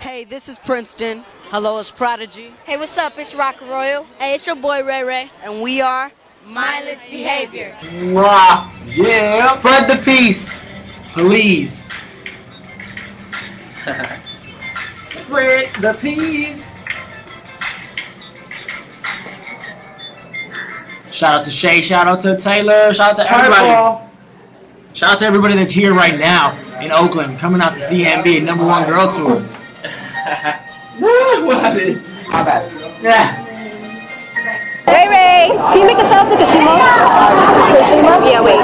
Hey, this is Princeton. Hello, it's Prodigy. Hey, what's up? It's Rock Royal. Hey, it's your boy Ray Ray. And we are Mindless Behavior. Mwah. Yeah. Spread the peace, please. Spread the peace. Shout out to Shay. Shout out to Taylor. Shout out to everybody. Shout out to everybody that's here right now in Oakland, coming out to see him be a #1 girl tour. What? My bad. Yeah. Ray Ray, can you make a salsa Kashima? Kashima? Yeah, wait.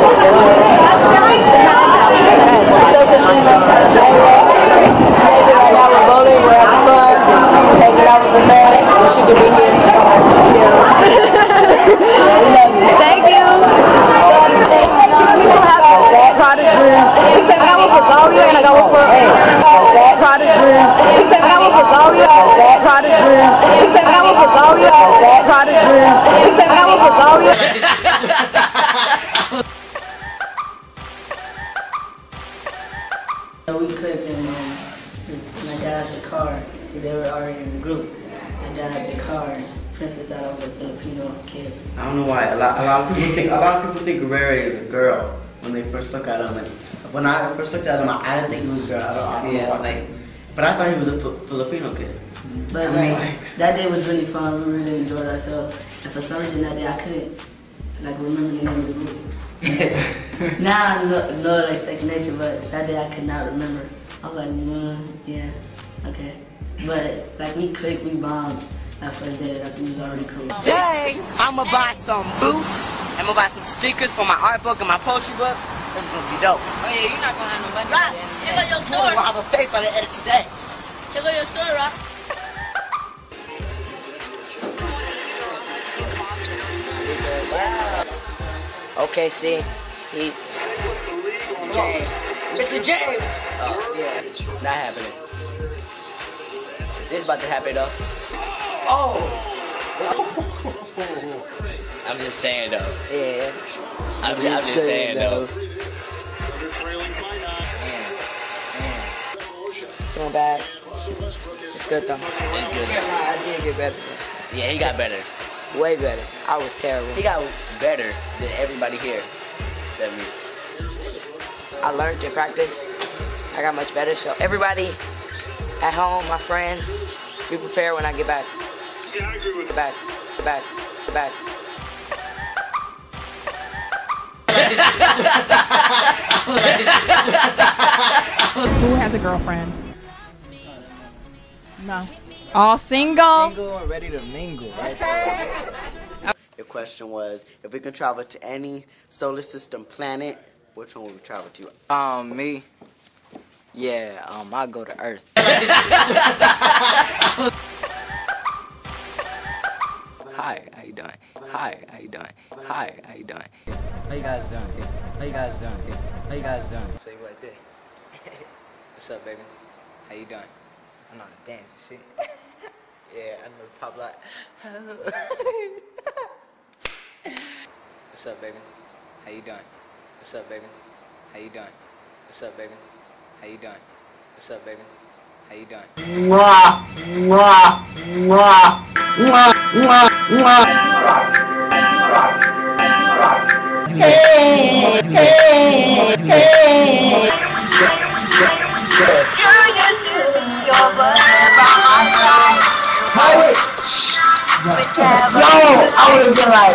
So Kashima. Maybe right now we're bowling, we're having fun, hanging out with the man, we should be here. Thank you. I got one for Zaria and I got one for Prodigy. I got one for Zaria, Prodigy. I got one for Zaria, Prodigy. I got one for Zaria. We clicked and I got out of the car. See, they were already in the group. I got out of the car. Princess thought I was a Filipino kid. I don't know why. A lot of people think Rere is a girl when they first look at him. And when I first looked at him, I didn't think he was a girl. I don't know why. But I thought he was a Filipino kid. But that day was really fun. We really enjoyed ourselves. And for some reason that day I couldn't remember the name of the group. Now I know like second nature, but that day I could not remember. I was like, yeah, okay. But we clicked, we bombed that first day. That was already cool. Dang, I'm gonna buy some boots. I'm gonna buy some stickers for my art book and my poetry book. This is gonna be dope. Oh yeah, you're not gonna have no money. Right. Check out your store. I'm gonna have a face by the end of today. Check out your store, Rock. Okay, see, it's James. Mr. James. Oh, yeah, not happening. This is about to happen though. Oh. I'm just saying though. Yeah. I'm just saying though. Doing bad. It's good though. It's good. I did get better. Yeah, he got better. Way better. I was terrible. He got better than everybody here. Except me. I learned in practice. I got much better. So everybody at home, my friends, be prepared when I get back. Get back. Get back. Get back. Who has a girlfriend? No. All single? Single and ready to mingle, right? Your question was, if we can travel to any solar system planet, which one would we travel to? Me? Yeah, I'll go to Earth. Hi, how you doing? Hi, how you doing? Hi, how you doing? How you guys doing? How you guys doing? How you guys doing? So you right there. What's up, baby? How you doing? I know how to dance and shit. Yeah, I know the pop like. What's up, baby? How you doing? What's up, baby? How you doing? What's up, baby? How you doing? What's up, baby? How you doing? Mwah, mwah, mwah, mwah, mwah, mwah. Hey, hey, hey. Yo, I would have been like,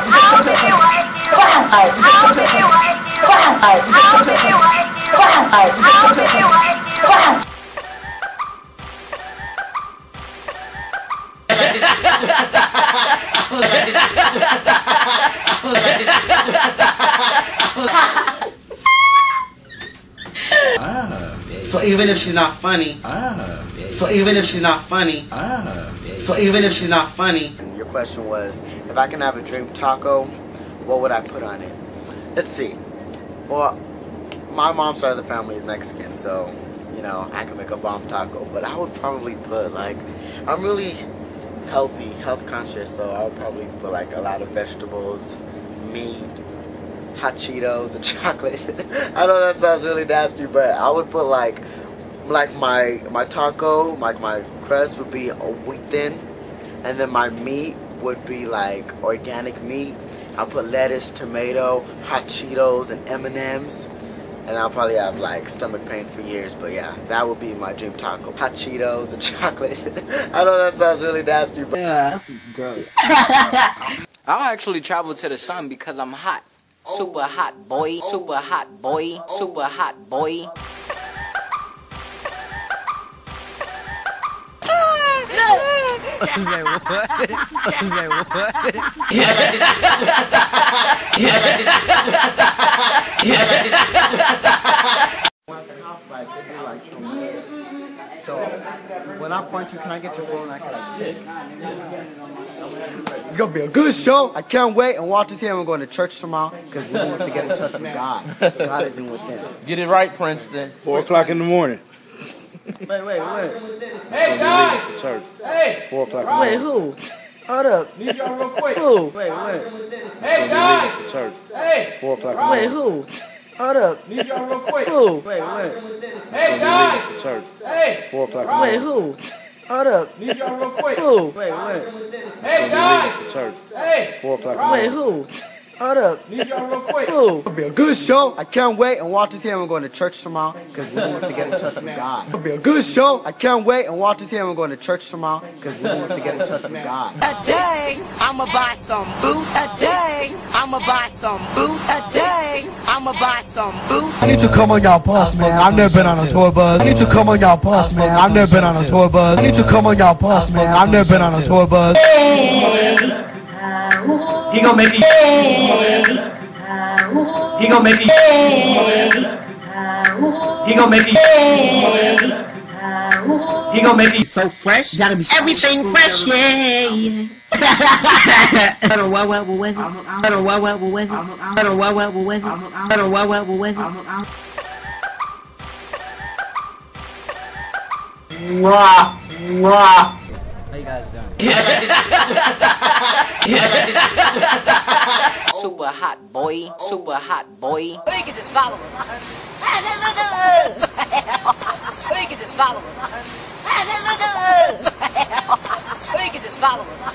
So even if she's not funny, so even if she's not funny, so even if she's not funny. And your question was, if I can have a dream taco, what would I put on it? Let's see. Well, my mom's side of the family is Mexican, so you know I can make a bomb taco. But I would probably put I'm really health conscious, so I would probably put a lot of vegetables, meat, hot Cheetos, and chocolate. I know that sounds really nasty, but I would put like my taco, like my crust would be wheat thin, and then my meat would be like organic meat. I'll put lettuce, tomato, hot Cheetos, and M&Ms. And I'll probably have like stomach pains for years, but yeah, that would be my dream taco. Hot Cheetos and chocolate. I know that sounds really nasty, but yeah, that's gross. I'll actually travel to the sun because I'm hot. Super hot boy, super hot boy, super hot boy. Say what? Say what? When I say house life, they do like somewhere. So when I point you, can I get your phone? I can like take. It's gonna be a good show. I can't wait. And Walter's here. We're going to church tomorrow because we want to get in touch with God. God is in within. Get it right, Princeton. 4 o'clock in the morning. Wait. Hey, guys! Church. Hey! 4 o'clock in the morning. Wait, who? Hold up. Need y'all real quick. Who? Wait. Hey, guys! Church. Hey! 4 o'clock in the Wait, morning. who? Hold up. Need y'all real quick. Who? Wait. Hey, guys! Church. Hey! 4 o'clock in the Wait, morning. who? Hold up. Need y'all real quick. Who? Wait. Hey, guys! Church. Hey! 4 o'clock in the Wait, morning. who? Hold up. Need y'all real quick. Who? It'll be a good show. I can't wait. And Walter's here. And we're going to church tomorrow because we want to get in touch with God. It'll be a good show. I can't wait. And Walter's here. And we're going to church tomorrow because we want to get in touch with God. Today, I'ma buy some boots. Today, I'ma buy some boots. Today, I'ma buy some boots. I need to come on y'all bus, man. I've never been on a tour bus. I need to come on y'all bus, man. I've never been on a tour bus. I need to come on y'all bus, man. I've never been on a tour bus. He gon' make it. He gon' make it. He gon' make it. He gon' make it So fresh, gotta be everything fresh, yeah. How you guys doing? Super hot boy, super hot boy. Or you can just follow us. Or you can just follow us. Or you can just follow us.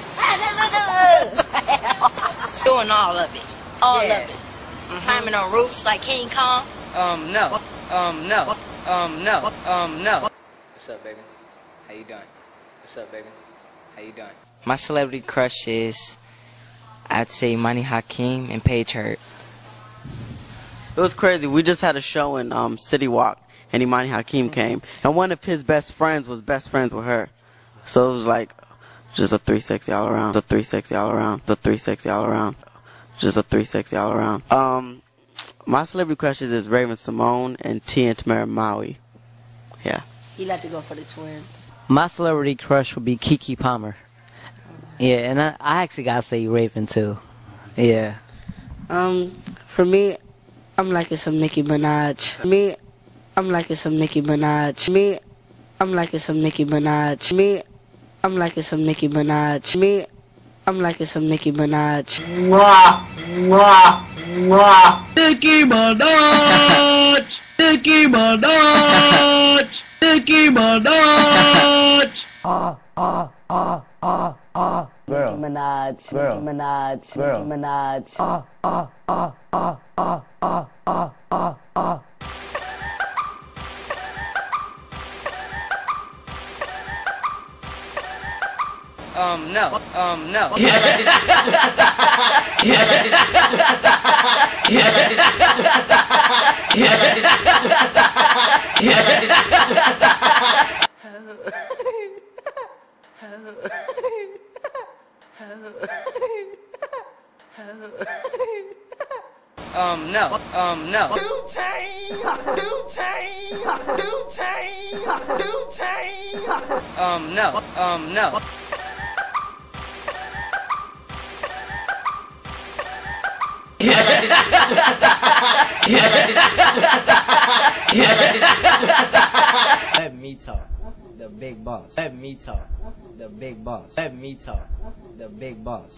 Doing all of it. All of it. Climbing on roofs like King Kong. No. What's up, baby? How you doing? What's up, baby? How you doing? My celebrity crush is, I'd say, Manny Hakeem and Paige Hurt. It was crazy. We just had a show in City Walk, and Imani Hakeem came, and one of his best friends was best friends with her. So it was like just a 360 all around. Just a 360 all around. Just a 360 all around. Just a 360 all around. My celebrity crushes is Raven Simone and T and Tamara Maui. Yeah. He like to go for the twins. My celebrity crush would be Keke Palmer. Yeah, and I actually gotta say Raven too. Yeah. For me, I'm liking some Nicki Minaj. Me, I'm liking some Nicki Minaj. Me, I'm liking some Nicki Minaj. Me, I'm liking some Nicki Minaj. Me, I'm liking some Nicki Minaj. Nicki Minaj! Nicki Minaj! Nicki Minaj! Girl. Minaj. Girl. Minaj. Girl. Minaj. No. No. No. Let me talk. The big boss. Let me talk. The big boss. Let me talk. The big boss.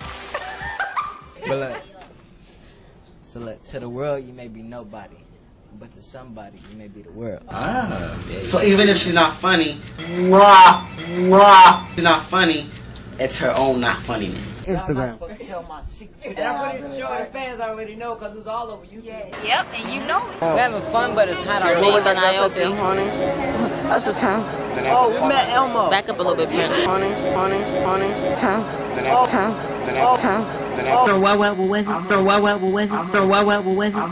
But look, so look, to the world you may be nobody, But to somebody, you may be the world. So even if she's not funny, she's not funny, it's her own not funniness. Instagram. And I'm pretty sure the fans already know because it's all over YouTube. Yep, and you know it. We're having fun, but it's hot What was that girl outside. said, honey? That's the sound. Oh, we met Elmo. Back up a little bit, Prince. Honey. Sound. Sound. So what with it? So what with it? So what with it?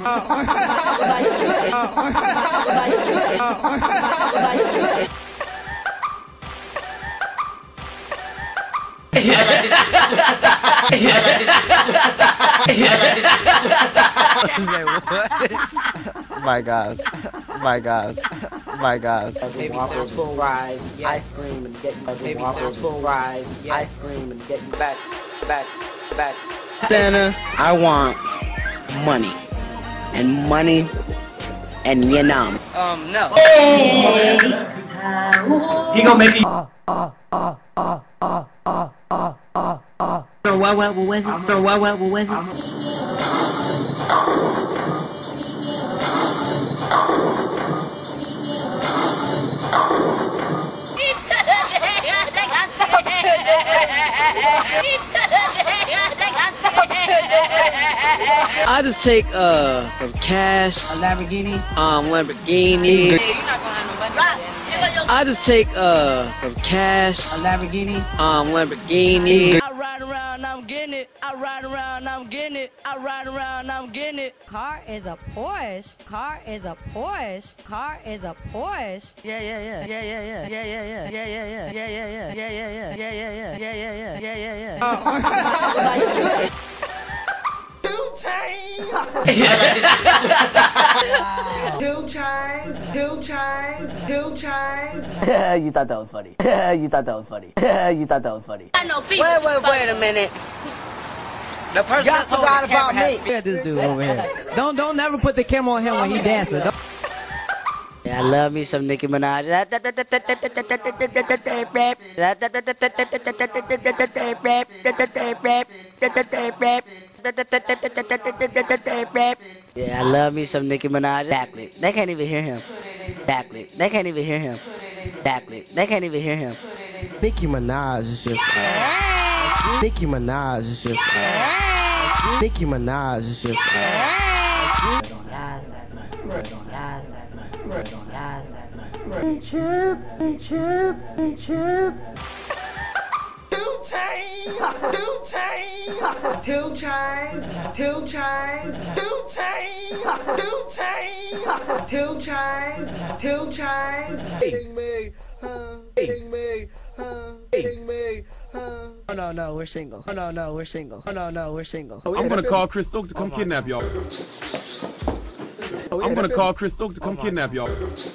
My God. Maybe full fries, ice cream, and get maybe full fries, ice cream, and get back. Santa, I want money. And money and No. He gonna make you. So what with it? So what with it? I just take some cash. A Lamborghini. Lamborghini. I just take some cash. A Lamborghini. Lamborghini. I ride around, I'm getting it. I ride around, I'm getting it. I ride around, I'm getting it. Car is a Porsche. Car is a Porsche. Car is a Porsche. Yeah. You thought that was funny. You thought that was funny. You thought that was funny. I know people. Wait a minute. The person Y'all that's holding forgot the camera about me. has Look at this dude over here. Don't never put the camera on him when he dancing. Yeah, I love me some Nicki Minaj. Yeah, I love me some Nicki Minaj. Exactly. They can't even hear him. Exactly. They can't even hear him. Exactly. They can't even hear him. Nicki Minaj is just. Nicki Minaj is just. Nicki Minaj is just. Chips. No, we're single. No, we're single. We're single. I'm gonna call Chris Stokes to come kidnap y'all. I'm gonna call Chris Stokes to come kidnap y'all.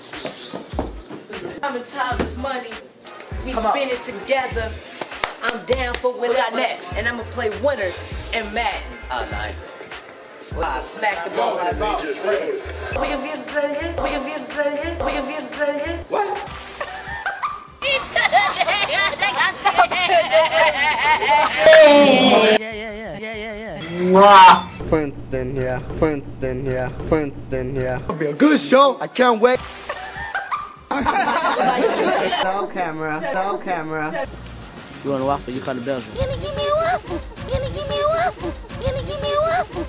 Time is money. We spend it together. I'm down for what we got next. And I'm gonna play winners and Madden. Oh, nice. I smack the ball like ball. We can feel the play again. We can feel the play again. We can feel the play again. What? Princeton here. It'll be a good show. I can't wait. No camera. You want a waffle? You call the Belgian. Give me a waffle. Give me a waffle. Give me a waffle.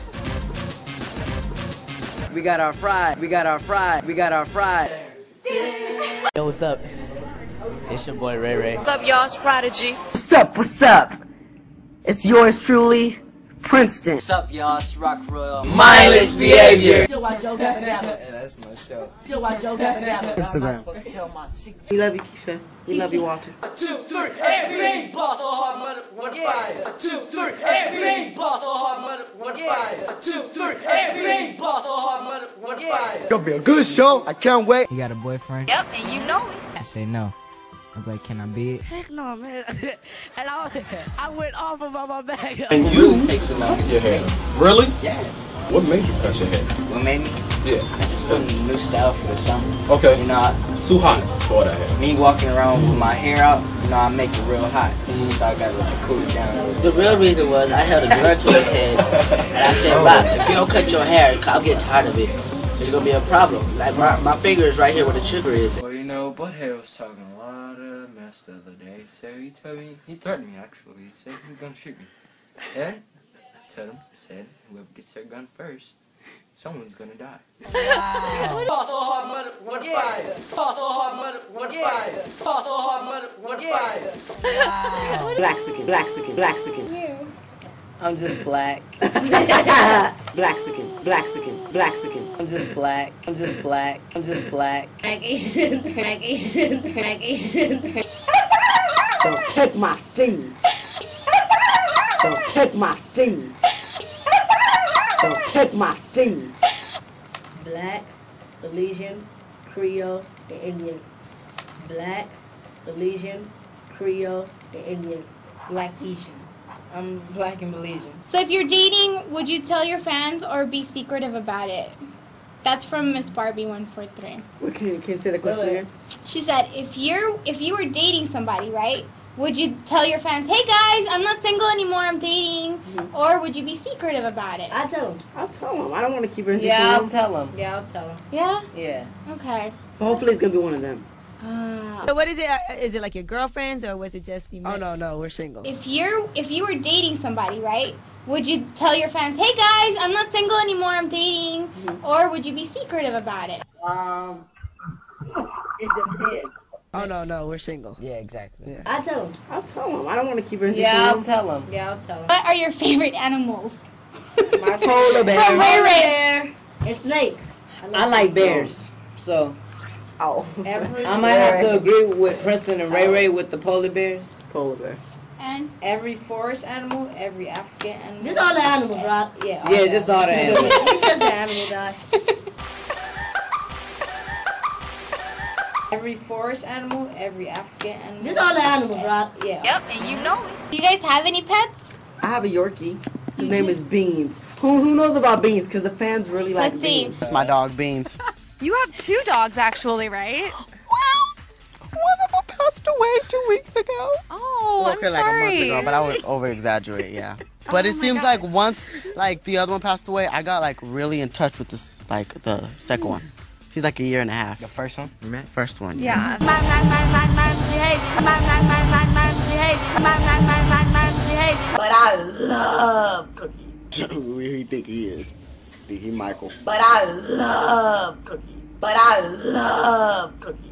We got our fried. Yo, what's up? It's your boy Ray Ray. What's up, y'all? It's Prodigy. What's up? It's yours truly, Princeton. What's up, y'all? It's Rock Royal. Mindless behavior. That's my show. Instagram. We love you, Keisha. We love you, Walter. 2, 3, everything boss so hard, mother, what fire. 2, 3, everything boss so hard, mother, what fire. 2, 3, everything boss so hard, mother, what fire. It'll be a good show. I can't wait. You got a boyfriend? Yep, and you know it. I say no. I'm like, can I be it? Heck no, man. And I went off of my bag. And you takes a lot of your hair. Really? Yeah. What made you cut your hair? What made me? Yeah. I just put a new style for the summer. Okay. You know, It's too hot for that hair. me walking around with my hair out, you know, I make it real hot. So I gotta like cool it down. The real reason was I held a gun to his head, and I said, Rob, if you don't cut your hair, I'll get tired of it. It's it's gonna be a problem. Like my finger is right here where the trigger is. Well, you know, Butthead was talking a lot of mess the other day, so he threatened me actually. He said he was gonna shoot me. And I said, whoever gets their gun first, someone's gonna die. Pass so hard, mother, one fire. Pass so hard, mother, one fire. Pass so hard, mother, one fire. Blaxican. I'm just black. Blaxican. I'm just black. Black Asian. Don't take my steam. Don't take my steam. Don't take my steam. Black, Belizean, Creole, and Indian. Black, Belizean, Creole, and Indian. Black Asian. I'm black and Belizean. So if you're dating, would you tell your fans or be secretive about it? That's from Miss Barbie 143. Can you say the question again? She said, if you were dating somebody, right? Would you tell your fans, hey guys, I'm not single anymore, I'm dating? Or would you be secretive about it? I'll tell them. I'll tell them. I don't want to keep her in Yeah, I'll tell them. Yeah, I'll tell them. Yeah? Yeah. Okay. But hopefully it's going to be one of them. So what is it? Is it like your girlfriends or was it just you? Oh no, we're single. If you were dating somebody, right? Would you tell your fans, hey guys, I'm not single anymore, I'm dating? Or would you be secretive about it? It depends. Oh no, we're single. Yeah, exactly. Yeah. I'll tell them. I'll tell them. I don't want to keep her in Yeah, I'll tell them. Yeah, I'll tell them. What are your favorite animals? My polar bear. From Ray Ray. And snakes. I like bears. So Oh. I might have to agree with Princeton and Ray Ray with the polar bears. Polar bear. And every forest animal, every African animal. Just all the animals, Rock. Yeah, just all the animals. It's just the animal guy. Every forest animal, every African animal. Just all the animals, Rock. Yeah. Yep, and you know it. Do you guys have any pets? I have a Yorkie. His name is Beans. Who knows about Beans? Because the fans really like Beans. It's my dog, Beans. You have 2 dogs, actually, right? Well, one of them passed away 2 weeks ago. Oh, Okay, I'm like sorry. a month ago, but I would over-exaggerate, yeah. But it seems like once, like, the other one passed away, I got, like, really in touch with this, like, the second one. He's like a year and a half. The first one? You met? First one. Yeah. But I love cookies. Who you think he is? He Michael. But I love cookies. But I love cookies.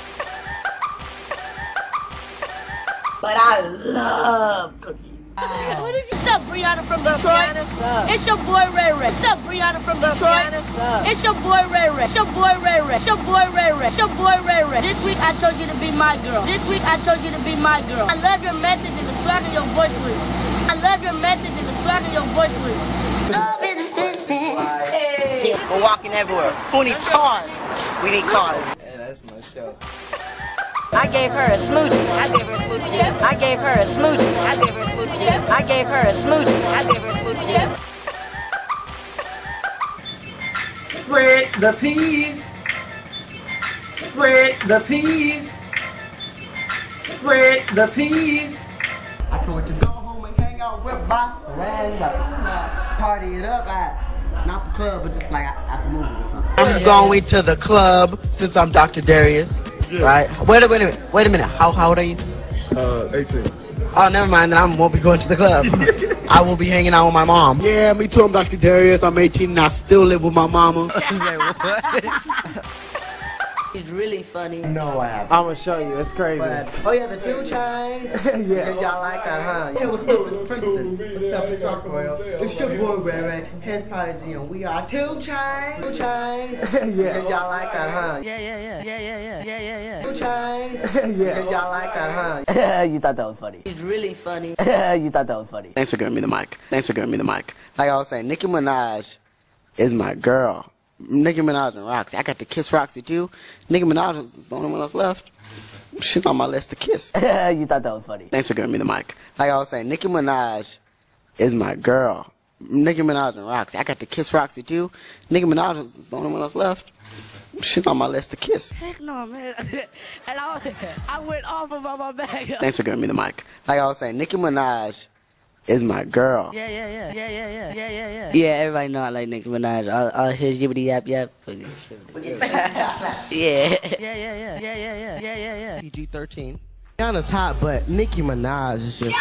But I love cookies. What's up, Brianna from Detroit? It's your boy Ray Ray. What's up, Brianna from Detroit? It's your boy Ray Ray. It's your boy Ray Ray. It's your boy Ray Ray. It's your boy Ray Ray. This week I chose you to be my girl. This week I chose you to be my girl. I love your message and the swag of your voice was. I love your message and the swag of your voice was. We're walking everywhere. Who needs cars? We need cars. Yeah, that's my show. I gave her a smoochie. I gave her a smoochie. I gave her a smoochie. I gave her a smoochie. I gave her a smoochie. I gave her a smoochie. Spread the peas. Spread the peas. Spread the peas. I can't wait to go home and hang out with my friends. Party it up at, not the club, but just like at the movies or something. I'm going to the club since I'm Dr. Darius. Right? Wait a minute. How old are you? 18. Oh, never mind. Then I won't be going to the club. I will be hanging out with my mom. Yeah, me too. I'm Dr. Darius. I'm 18 and I still live with my mama. He's really funny. No, I haven't. I'm gonna show you. It's crazy. Oh yeah, the 2 chains. Yeah, y'all like that, huh? Yeah, what's up? It's Princeton. What's up? It's Rockroyal. It's your boy, Ray Ray. Hence Prodigy, and we are 2 chains. 2 chains. Yeah, y'all like that, huh? Yeah. 2 chains. Yeah, y'all like that, huh? You thought that was funny. He's really funny. You thought that was funny. Thanks for giving me the mic. Like I was saying, Nicki Minaj is my girl. Nicki Minaj and Roxy. I got to kiss Roxy too. Nicki Minaj is the only one that's left. She's on my list to kiss. You thought that was funny. Thanks for giving me the mic. Like I was saying, Nicki Minaj is my girl. Nicki Minaj and Roxy. I got to kiss Roxy too. Nicki Minaj is the only one that's left. She's on my list to kiss. You thought that was funny. You thought that was funny. Thanks for giving me the mic. Like I was saying, Nicki Minaj is my girl. Nicki Minaj and Roxy. I got to kiss Roxy too. Nicki Minaj is the only one that's left. She's on my list to kiss. Heck no, man. And I went off about my bag. Thanks for giving me the mic. Like I was saying, Nicki Minaj is my girl. Yeah, everybody know I like Nicki Minaj. All his yibbity yap yap. Yeah. PG-13. Rihanna's hot, but Nicki Minaj is just.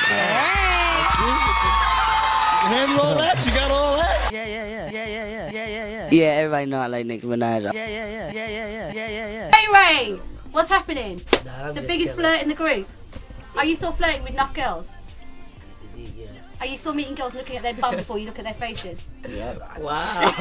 Handle all that? You got all that? Yeah, everybody know I like Nicki Minaj. Hey Ray, what's happening? The biggest flirt in the group. Are you still flirting with enough girls? Are you still meeting girls looking at their bum before you look at their faces? Yeah. Wow.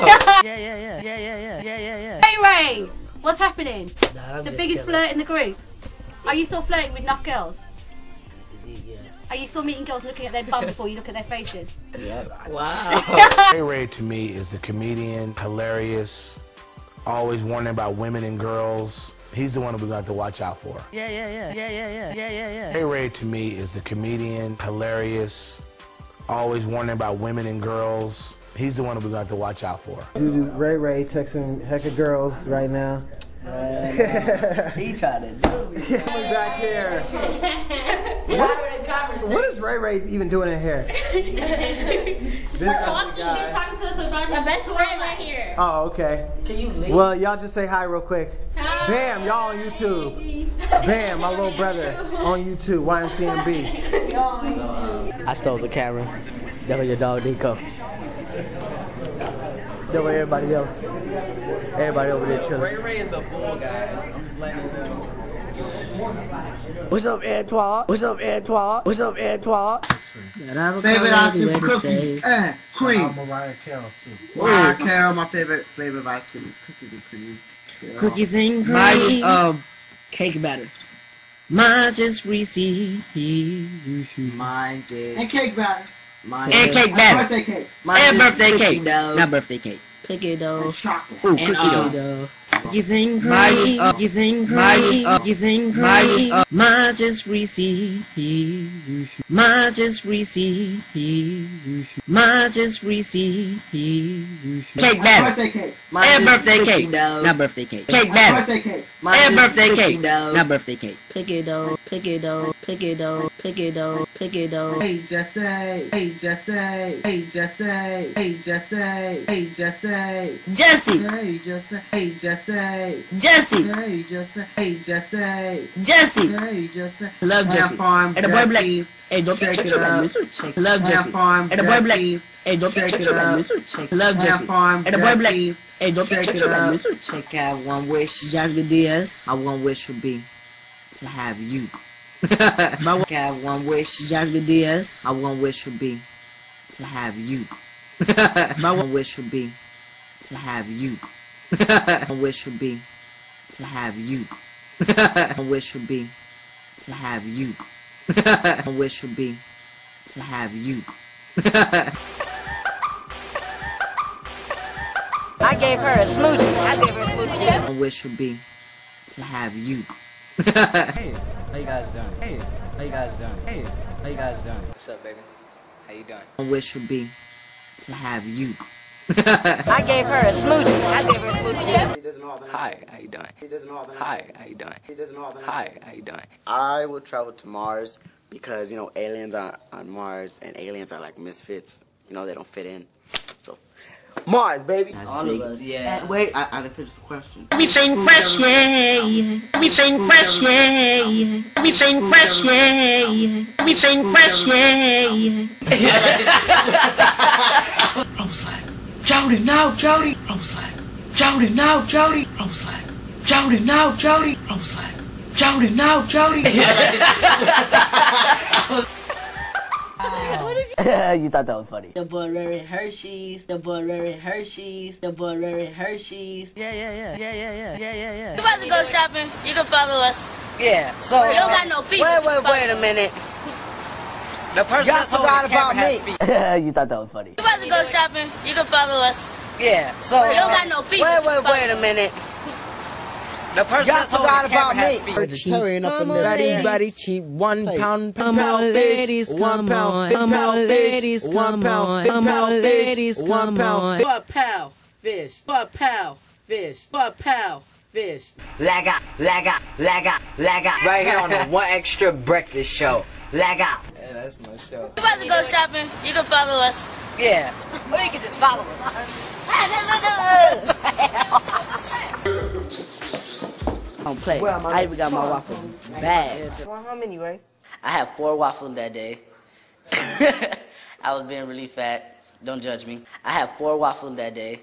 Hey Ray, what's happening? The biggest flirt in the group. Are you still flirting with enough girls? Are you still meeting girls looking at their bum before you look at their faces? Yeah. Wow. Ray Ray to me is the comedian, hilarious, always warning about women and girls. He's the one that we got to watch out for. Ray Ray to me is the comedian, hilarious, always warning about women and girls. He's the one that we got to watch out for. Ray Ray texting heck of girls right now. He tried to do it. Back here. What is Ray Ray even doing in here? He's talking to us about my best friend right here. Oh, okay. Can you leave? Well, y'all just say hi real quick. Hi. Bam, y'all on YouTube. Bam, my little brother on YouTube, YMCMB. I stole the camera. That was your dog, Nico. That was everybody else. Everybody over there chilling. Ray Ray is a bull, guys. I'm just letting you know. What's up, Antoine? What's up, Antoine? What's up, Antoine? Favorite ice cream, cookies and cream. I'm Mariah Carroll too. Mariah Carroll, my favorite flavor of ice cream is cookies and cream. Cookies and cream. Mine is cake batter. Mine is Reese's. Mine is. And cake batter. And cake batter. Birthday cake. And birthday cake. Not birthday cake. Cookie dough. And chocolate. Ooh, cookie dough. Cookies and cream. Cookies and cream. Cookies and cream. Mine is Reese's. Mine is Reese's. Mine is Reese's. Cake batter. Birthday cake. And birthday cake. Not birthday cake. Cake batter. Birthday cake. And birthday cake. Not birthday cake. Cookie dough. Cookie dough. Cookie dough. Cookie dough. Cookie dough. Hey Jesse. Hey Jesse. Hey Jesse. Hey Jesse. Hey Jesse. Jesse. Hey Jesse. Hey Jesse. Jesse. Hey Jesse. Hey Jesse. Jesse. Hey Jesse. Love Jesse. And the boy black. Hey, don't be touching like this. Love Jesse. And the boy black. Hey, don't be touching like this. Love Jesse. And the boy black. Hey, don't be touching like this. Check out one wish. Jasmine Diaz. My one wish would be to have you. Check out one wish. Jasmine Diaz. My one wish would be to have you. My one wish would be to have you. One wish would be to have you. One wish would be to have you. One wish would be to have you. I gave her a smoochie. One wish would be to have you. Hey, how you guys doing? Hey, how you guys doing? Hey, how you guys doing? What's up, baby? How you doing? One wish would be to have you. I gave her a smoochie. Hi, how you doing? Hi, how you doing? Hi, how you doing? I would travel to Mars because, you know, aliens are on Mars and aliens are like misfits. You know, they don't fit in. So, Mars, baby. All of us. Yeah. Wait, I didn't finish the question. Everything fresh, yeah. Everything fresh, yeah. Everything fresh, yeah. Everything fresh, yeah. I was like, Jody, no, Jody. I was like, Jody, no, Jody. I was like, Jody, no, Jody. I was like, Jody, no, Jody. You thought that was funny. The boy wearing Hershey's. The boy wearing Hershey's. The boy wearing Hershey's. You about to go shopping? You can follow us. Yeah. So You don't got no feet. Wait a minute. The person that's holding the camera has feet. You thought that was funny. You about to go shopping? You can follow us. Yeah. So You don't got no feet. Wait a minute. The person that's holding the camera has feet. Hurrying up in there. Buddy cheap, 1 pound, Come on, ladies, come on. Come on, ladies, come on. Come on, ladies, come on. $1 pound fish, $1 pound fish, $1 pound fish. Lag out. Right here on the One Extra Breakfast Show. Lag out. Yeah, that's my show. You about to go shopping? You can follow us. Yeah. Or you can just follow us. Don't play. I even got my waffle bad. How many, Ray? I had 4 waffles that day. I was being really fat. Don't judge me. I had 4 waffles that day.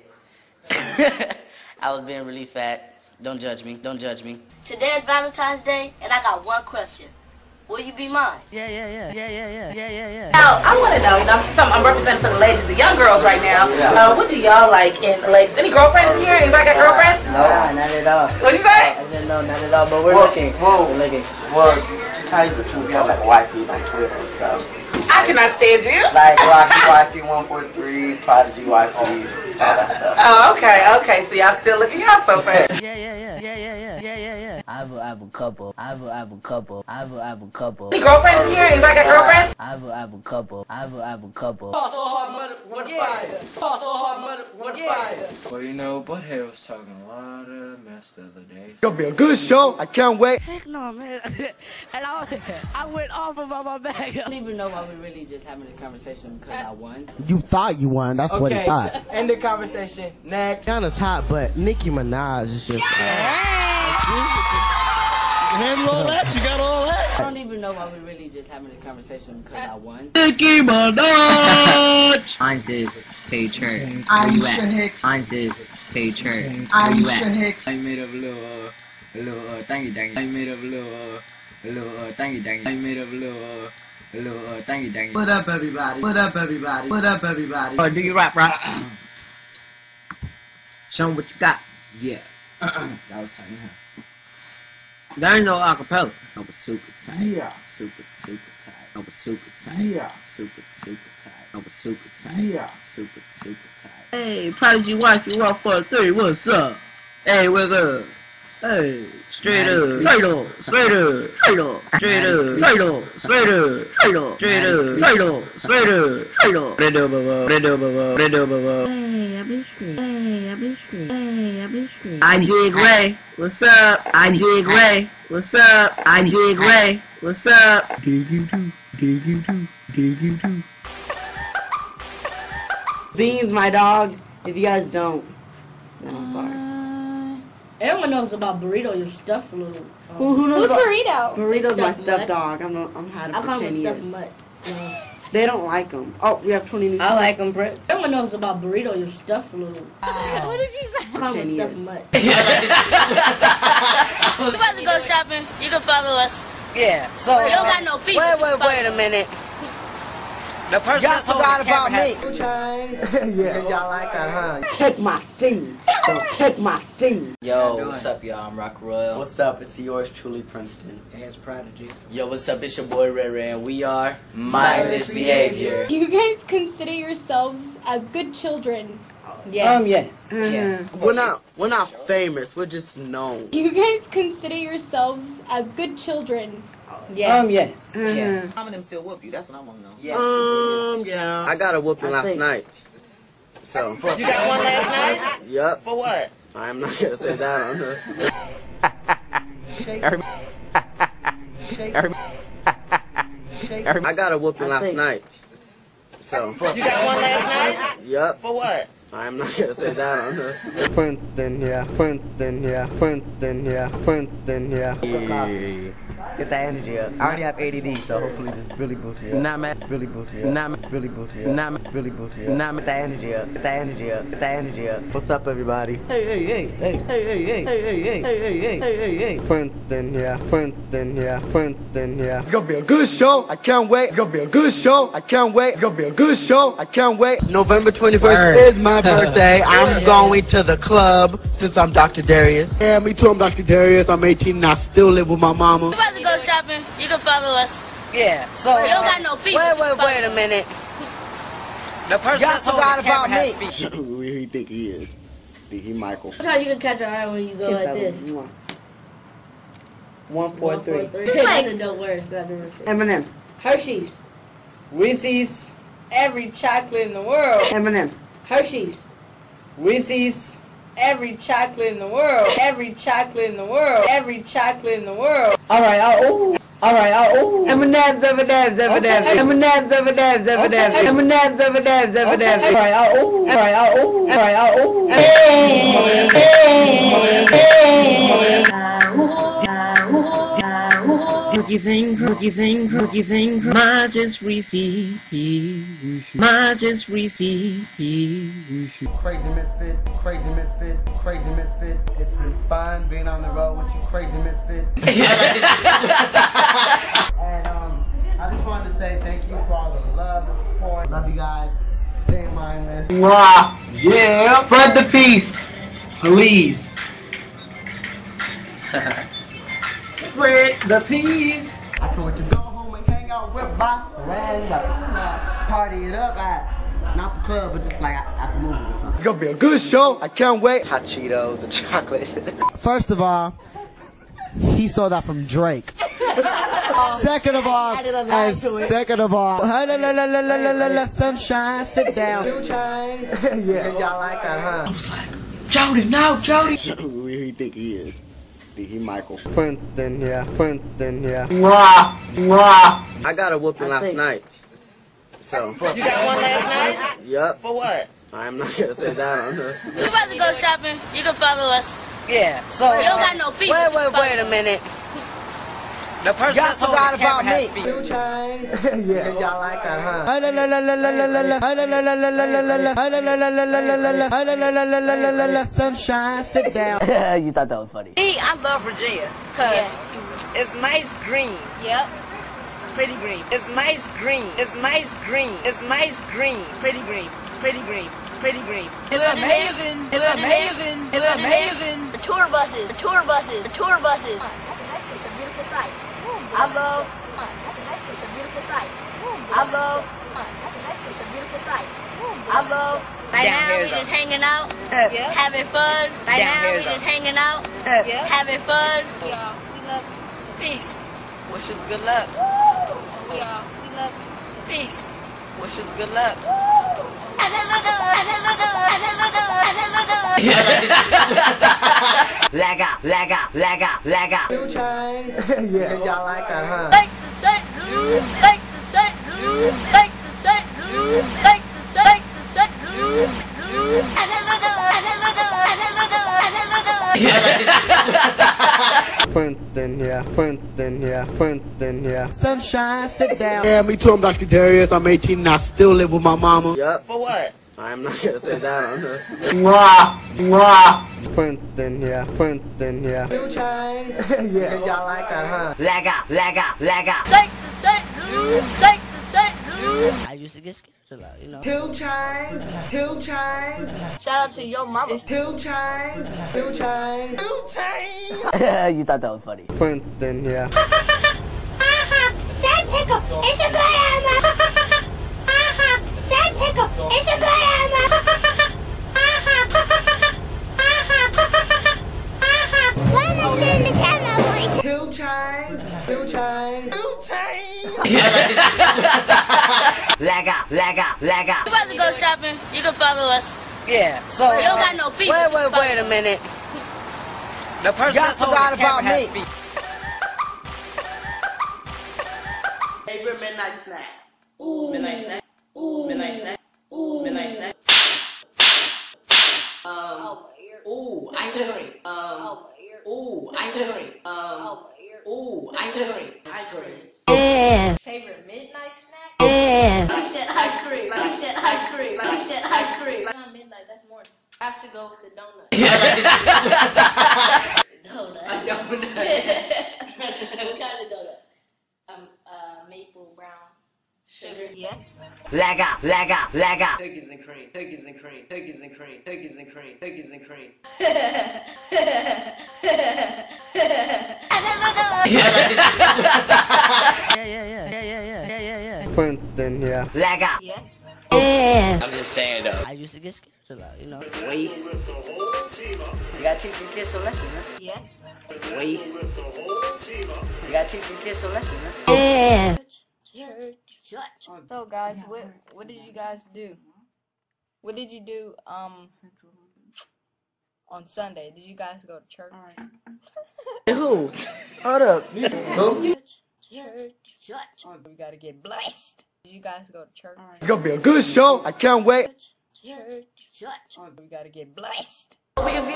I was being really fat. Don't judge me. Don't judge me. Today is Valentine's Day, and I got one question. Will you be mine? Yeah. Now, I want to know, I'm representing for the ladies, the young girls right now. What do y'all like in the ladies? Any girlfriends in here? Anybody got girlfriends? No, not at all. What'd you say? I said no, not at all, but we're looking. We're looking. Well, to tell you the truth, we have like wifeys on Twitter and stuff. I cannot stand you. Like Rocky 143, Prodigy Wifey, all that stuff. Oh, okay. So y'all still looking y'all so bad. Yeah. I have a couple. I have a couple. Any girlfriends in here? Anybody got girlfriends? I have a couple. Well, you know, Butthead was talking a lot of mess the other day. It's gonna be a good show. I can't wait. Heck no, man. And I went off of my bag. I don't even know why we're really just having this conversation because I won. You thought you won. That's what he thought. End the conversation. Next. Rihanna's hot, but Nicki Minaj is just. Handle all that? You got all that? I don't even know why we're really just having this conversation because I won. Nicki Minaj. Mine's is Paige Hurt. Where you at? Mine's is Paige Hurt. Where you at? I made up a little thangy. I made up a little thangy. I made up a little thangy. What up, everybody? Oh, do you rap? Show 'em what you got. Yeah. That was tiny, huh? There ain't no acapella. I was super tight. Yeah. Super tight. I was super tight. Yeah. Super tight. I was super tight. Yeah. Super tight. Hey, Prodigy Wife, you up for 3. What's up? Hey, what's up? Hey, straight up, straight up, straight up, straight up, straight up, straight up, straight up, straight up, straight up, straight up, straight up, straight up. Hey, I be straight. I dig Ray. What's up? I dig Ray. What's up? I dig Ray. What's up? Dig you too. Beans, my dog. If you guys don't, then I'm sorry. Everyone knows about Burrito, your stuffed little. Who knows Who's about Burrito? Burrito's my Stuffed stuffed mutt. dog. I'm had him I for call 10 him a stuffed years. mutt. Yeah. They don't like them. Oh, we have 20 new I like kids. him, Brett. Everyone knows about Burrito, your stuffed little. What did you say? I call him a 10 stuffed years. mutt. You about to go shopping? You can follow us. Yeah. So You don't got no feet. Wait a minute. The person Y'all that's holding forgot the camera about me. Yeah, y'all like that, huh? Take my steam. Don't take my steam. Yo, what's up, y'all? I'm Rock Royal. What's up? It's yours truly, Princeton. And it's Prodigy. Yo, what's up? It's your boy Ray Ray, and we are Mindless Behavior. Do you guys consider yourselves as good children? Yes. Yes. Yeah. We're not famous. We're just known. Do you guys consider yourselves as good children? Yes. Yes. Yeah. Some of them still whoop you. That's what I want to know. Yes. Yeah. I got a whooping last night. So. You got one last night? Yep. For what? I'm not gonna say that on her. I got a whooping last night. So. You got one last night? Yep. For what? I'm not gonna say that on her. Princeton here. Get that energy up. I already have ADD, so hopefully this really boosts me up. Really boosts me up. Really boosts me up. Get that energy up. Get that energy up. What's up, everybody? Hey. Princeton here. It's gonna be a good show. I can't wait. November 21st is my birthday. I'm going to the club since I'm Dr. Darius. Yeah, me too. I'm Dr. Darius. I'm 18 and I still live with my mama. You about to go shopping? You can follow us. Yeah. So You don't got no feet. Wait a minute. The person that's holding the camera has feet. Who he think he is? Think he Michael? Sometimes you can catch your eye when you go like this. 1, 4, 3. That's a dope word. It's got to be M&M's. Hershey's. Reese's. Every chocolate in the world. M&M's. Hershey's. Reese's. Every chocolate in the world. Every chocolate in the world. Every chocolate in the world. All right. Alright, M&M's, M&M's, M&M's, M&M's, M&M's, M&M's, M&M's, M&M's, M&M's. Cookies and Mars is receive. Mars is receive. Crazy misfit, crazy misfit, crazy misfit. It's been fun being on the road with you, crazy misfit. And I just wanted to say thank you for all the love and support. Love you guys. Stay mindless. Yeah. Spread the peace, please. Spread the peace. I can't wait to go home and hang out with my friends. Party it up at, not the club, but just like after movies or something. It's gonna be a good show. I can't wait. Hot Cheetos and chocolate. First of all, he stole that from Drake. Second of all, sunshine, sit down. Yeah, y'all like that, huh? I was like, Jody, no, Jody. Who do you think he is? He Michael. Princeton, yeah. Princeton, yeah. I got a whooping last night. So. You got one last night? Yep. For what? I'm not gonna say that on her. You about to go shopping? You can follow us. Yeah. So you don't got no feet. Wait a minute. The person that's forgot holding the about camera me. has feet. Yeah, y'all like that, huh? Sunshine, sit down. You thought that was funny. Me, I love Virginia because it's nice green. Yep. Pretty green. It's nice green. It's nice green. It's nice green. Pretty green. Pretty green. Pretty green. It's amazing. It's amazing. It's amazing. The tour buses. The tour buses. The tour buses. That's a beautiful sight. I love. That's a beautiful sight. I love. That's a beautiful sight. I love. Right now we just hanging out, having fun. Right now we just hanging out, having fun. Yeah, we love peace. Wish us good luck. Yeah, we love peace. Wish us good luck. Lag out. Yeah, y'all like that, huh? Like the St. Louis, like the St. Louis, like the St. Louis, like the St. Louis. Princeton, yeah. Princeton, yeah. Princeton, yeah. Sunshine, sit down. Yeah, me too. I'm Dr. Darius. I'm 18 and I still live with my mama. Yep. For what? I'm not gonna say that on her. Princeton, yeah. Princeton, yeah. Yeah, y'all like that, huh? Lag out. Like the St. Louis, like the St. Louis. I used to get scared a lot, you know. Two chain. Shout out to your mama. Two chain. You thought that was funny. Princeton, yeah. Dad, tickle. It's a grandma. Dad, tickle. It's a grandma. Let us in the camera, please. Two chain. Lag out. You about to go shopping? You can follow us. Yeah. So you don't got no feet. Wait a minute. The person that's holding the camera has feet. Favorite midnight snack. Ooh. Midnight snack. Ooh. Midnight snack. Ooh. Midnight snack. Ooh, ice cream. Ooh, ice cream. Ooh, ice cream. Ice cream. Yeah. Favorite midnight snack? Yeah. Like that ice cream. Like that ice cream. Like that ice cream. Not midnight. That's morning. I have to go with the donut. Donut. A donut. What kind of donut? Maple brown sugar. Yes. Lag out. Cookies and cream. Cookies and cream. Cookies and cream. Cookies and cream. Cookies and cream. Yeah. Princeton, yeah. Lag out. Yes. Yeah. I'm just saying though. I used to get scared a lot, you know. Wait. You gotta teach your kids a lesson, right? Yes. Wait. You gotta teach your kids a lesson, right? Yeah. Church. So guys, what did you guys do? What did you do on Sunday? Did you guys go to church? Who? Hold up. Who? Church. We gotta get blessed. You guys go to church. It's gonna be a good show. I can't wait. Church. We gotta get blessed. Yes.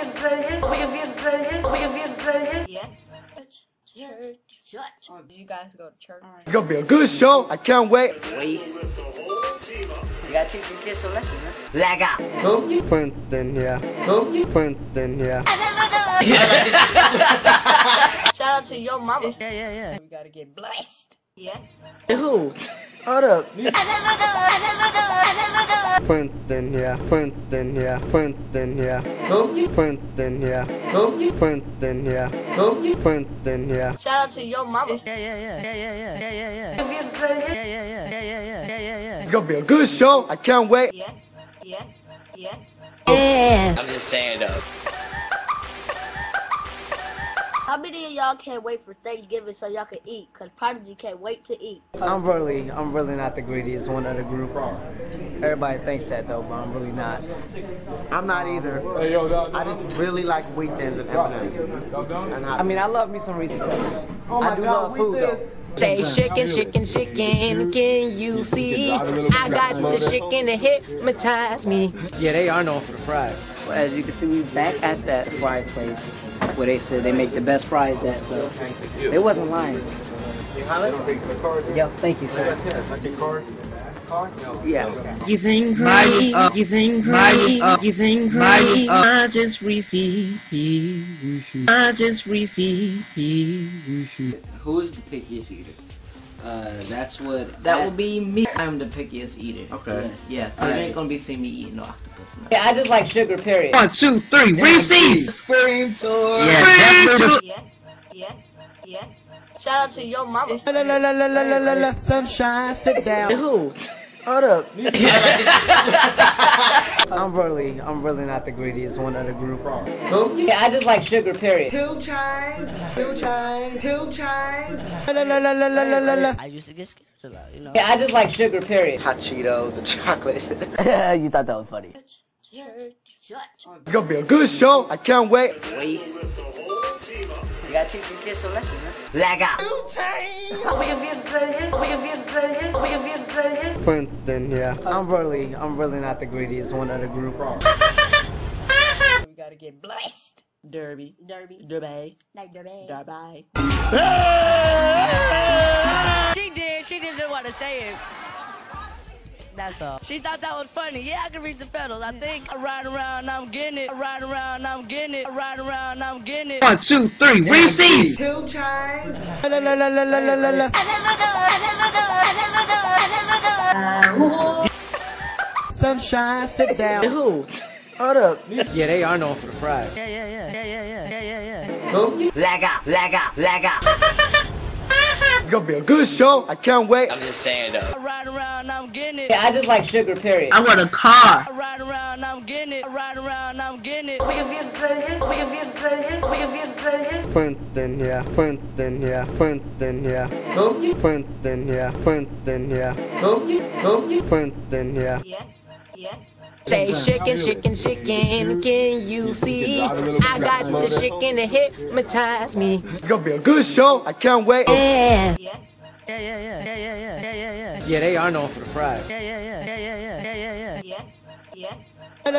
Church. You guys go to church. It's gonna be a good show. I can't wait. You gotta teach some kids some lessons, man. Lag out. Who? Princeton here. Who? Princeton here. Shout out to your mama. Yeah. We gotta get blessed. Yes. Who? Hold up. Princeton here. Princeton here. Princeton here. Who? Princeton here. Who? Princeton here. Who? Princeton here. Shout out to your mama. Yeah. It's gonna be a good show. I can't wait. Yes. I'm just saying though. How many of y'all can't wait for Thanksgiving so y'all can eat? Cause Prodigy can't wait to eat. I'm really not the greediest one of the group. Everybody thinks that though, but I'm really not. I'm not either. I just really like weekends and M&M's. I mean, I love me some Reese's Cups. I do love food though. Say chicken, can you see? I got the chicken to hypnotize me. Yeah, they are known for the fries. Well, as you can see, we back at that fry place where they said they make the best fries at, so they wasn't lying. Yo, thank you, sir. Yeah. You think crazy, you think crazy, you think crazy. Mine's is Reese. Mine's is Reese. Who's the pickiest eater? That will be me. I'm the pickiest eater. Okay. Yes. You ain't gonna be seeing me eating no octopus. No. Yeah, I just like sugar, period. 1, 2, 3, Reese's. Scream tour. Yes. Shout out to your mama. Sunshine, sit down. Who? Hold up. I'm really not the greediest one of the group. Who? Yeah, I just like sugar, period. Two chime. I used to get scared a lot, you know. Yeah, I just like sugar, period. Hot Cheetos and chocolate. You thought that was funny. It's gonna be a good show. I can't wait. You gotta teach some kids some lessons, man. Lag out. Princeton here. I'm really not the greediest one of the group. We gotta get blessed. Derby. Like Derby. She didn't want to say it. That's all. She thought that was funny. Yeah, I can reach the pedals. I think. I ride around, I'm getting it. I ride around, I'm getting it. I ride around, I'm getting it. 1, 2, 3, Reese's. Two chime. Sunshine, sit down. Who? Hold up. Yeah, they are known for the fries. Yeah. Who? Lag out. It's gonna be a good show. I can't wait. I'm just saying though. I ride around, I'm getting it. Yeah, I just like sugar, period. I want a car. I ride around, I'm getting it. I ride around, I'm getting it. Princeton here. Princeton here. Princeton here. Who? Princeton here. Princeton here. Who? Princeton here. Yes. Say chicken, can you see? I got the chicken to hypnotize me. It's gonna be a good show. I can't wait. Yeah. Yeah, they are known for the fries. Yes. I'm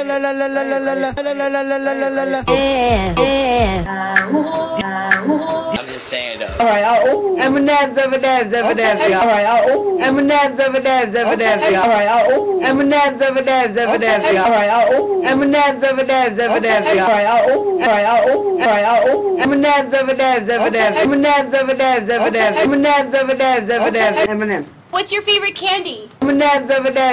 just saying though. Alright, M&M's. Alright, M&M's. Alright, M&M's. Alright, M&M's. What's your favorite candy? M&M's.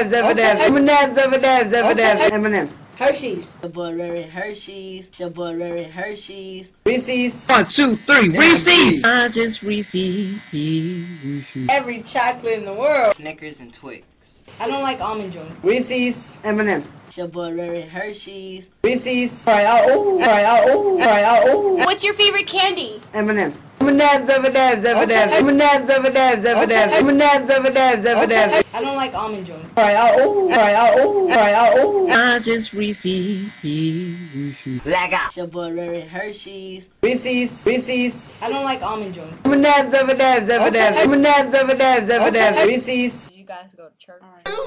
M&M's. Hershey's. Your boy Ray Hershey's. Your boy Ray Hershey's. Reese's. 1, 2, 3, Reese's. Mine's is Reese's. Every chocolate in the world. Snickers and Twix. I don't like almond joy. Reese's. M&M's. Your boy Ray Hershey's. Reese's. What's your favorite candy? M&M's. M&M's. I don't like almond joy. Mine's is Reese's. Lag out. Your boy Ray Hershey's. Reese's. Reese's. I don't like almond joy. M&M's, M&M's, M&M's, M&M's, M&M's, M&M's. Reese's. You guys go to church?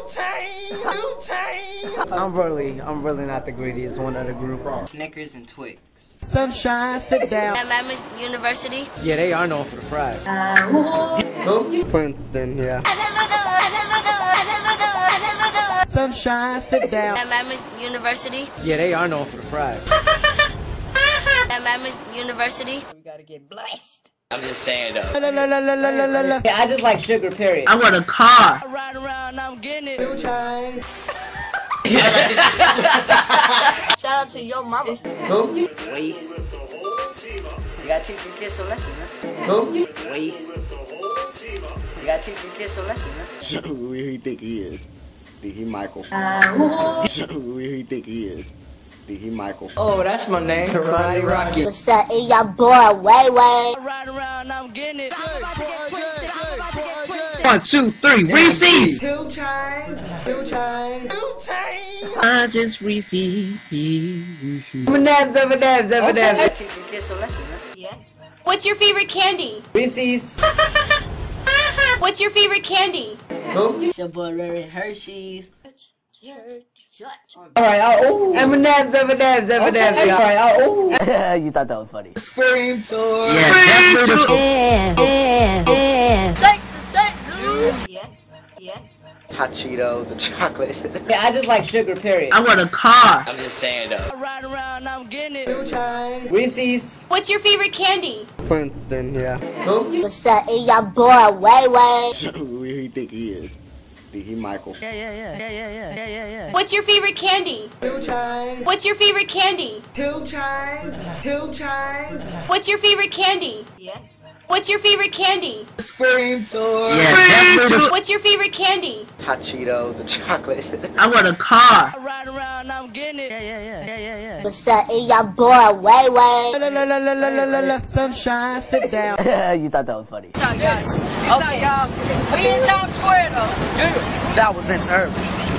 I'm really not the greediest one of the group. Snickers and Twix. Sunshine, sit down. At University. Yeah, they are known for the fries. Who? Princeton, yeah. Sunshine, sit down. At University. Yeah, they are known for the fries. At University. We gotta get blessed. I'm just saying though. Yeah, I just like sugar, period. I want a car. I ride around, I'm getting it. Shout out to your mama. Who? Wait. You gotta teach some kids some lessons, man. Who? Wait. You gotta teach some kids some lessons, man. Who he think he is? Think he Michael? Who he think he is? Think he Michael? Oh, that's my name. Karate Rocky. What's up? It's your boy, Way Way. I ride around, I'm getting it. 1, 2, 3, Reese's. Two chain. Two chain. Two chain. Mine's is Reese's. M&M's, M&M's, M&M's. Teach some kids some lessons, man. Yes. What's your favorite candy? Reese's. What's your favorite candy? Who? It's your boy Ray Hershey's. Alright, oh. M&M's, M&M's, M&M's. Alright, oh. You thought that was funny. Scream tour. Yeah, definitely. Yes. Yes. Hot Cheetos and chocolate. Yeah, I just like sugar, period. I want a car. I'm just saying though. I ride around, I'm getting it. Two chain. Reese's. What's your favorite candy? Princeton, yeah. Who? What's up? It's your boy, Way Way. Who he think he is? Think he Michael? Yeah. What's your favorite candy? Two chain. What's your favorite candy? Two chain. Two chain. What's your favorite candy? Yes. What's your favorite candy? Scream tour. Yeah, What's your favorite candy? Hot Cheetos and chocolate. I want a car. I ride around, I'm getting it. Yeah. What's up? It's your boy, Way Way. Sunshine, sit down. You thought that was funny. What's up, guys? What's up, y'all? We in Times Square, though. Dude. That was Vince Herb.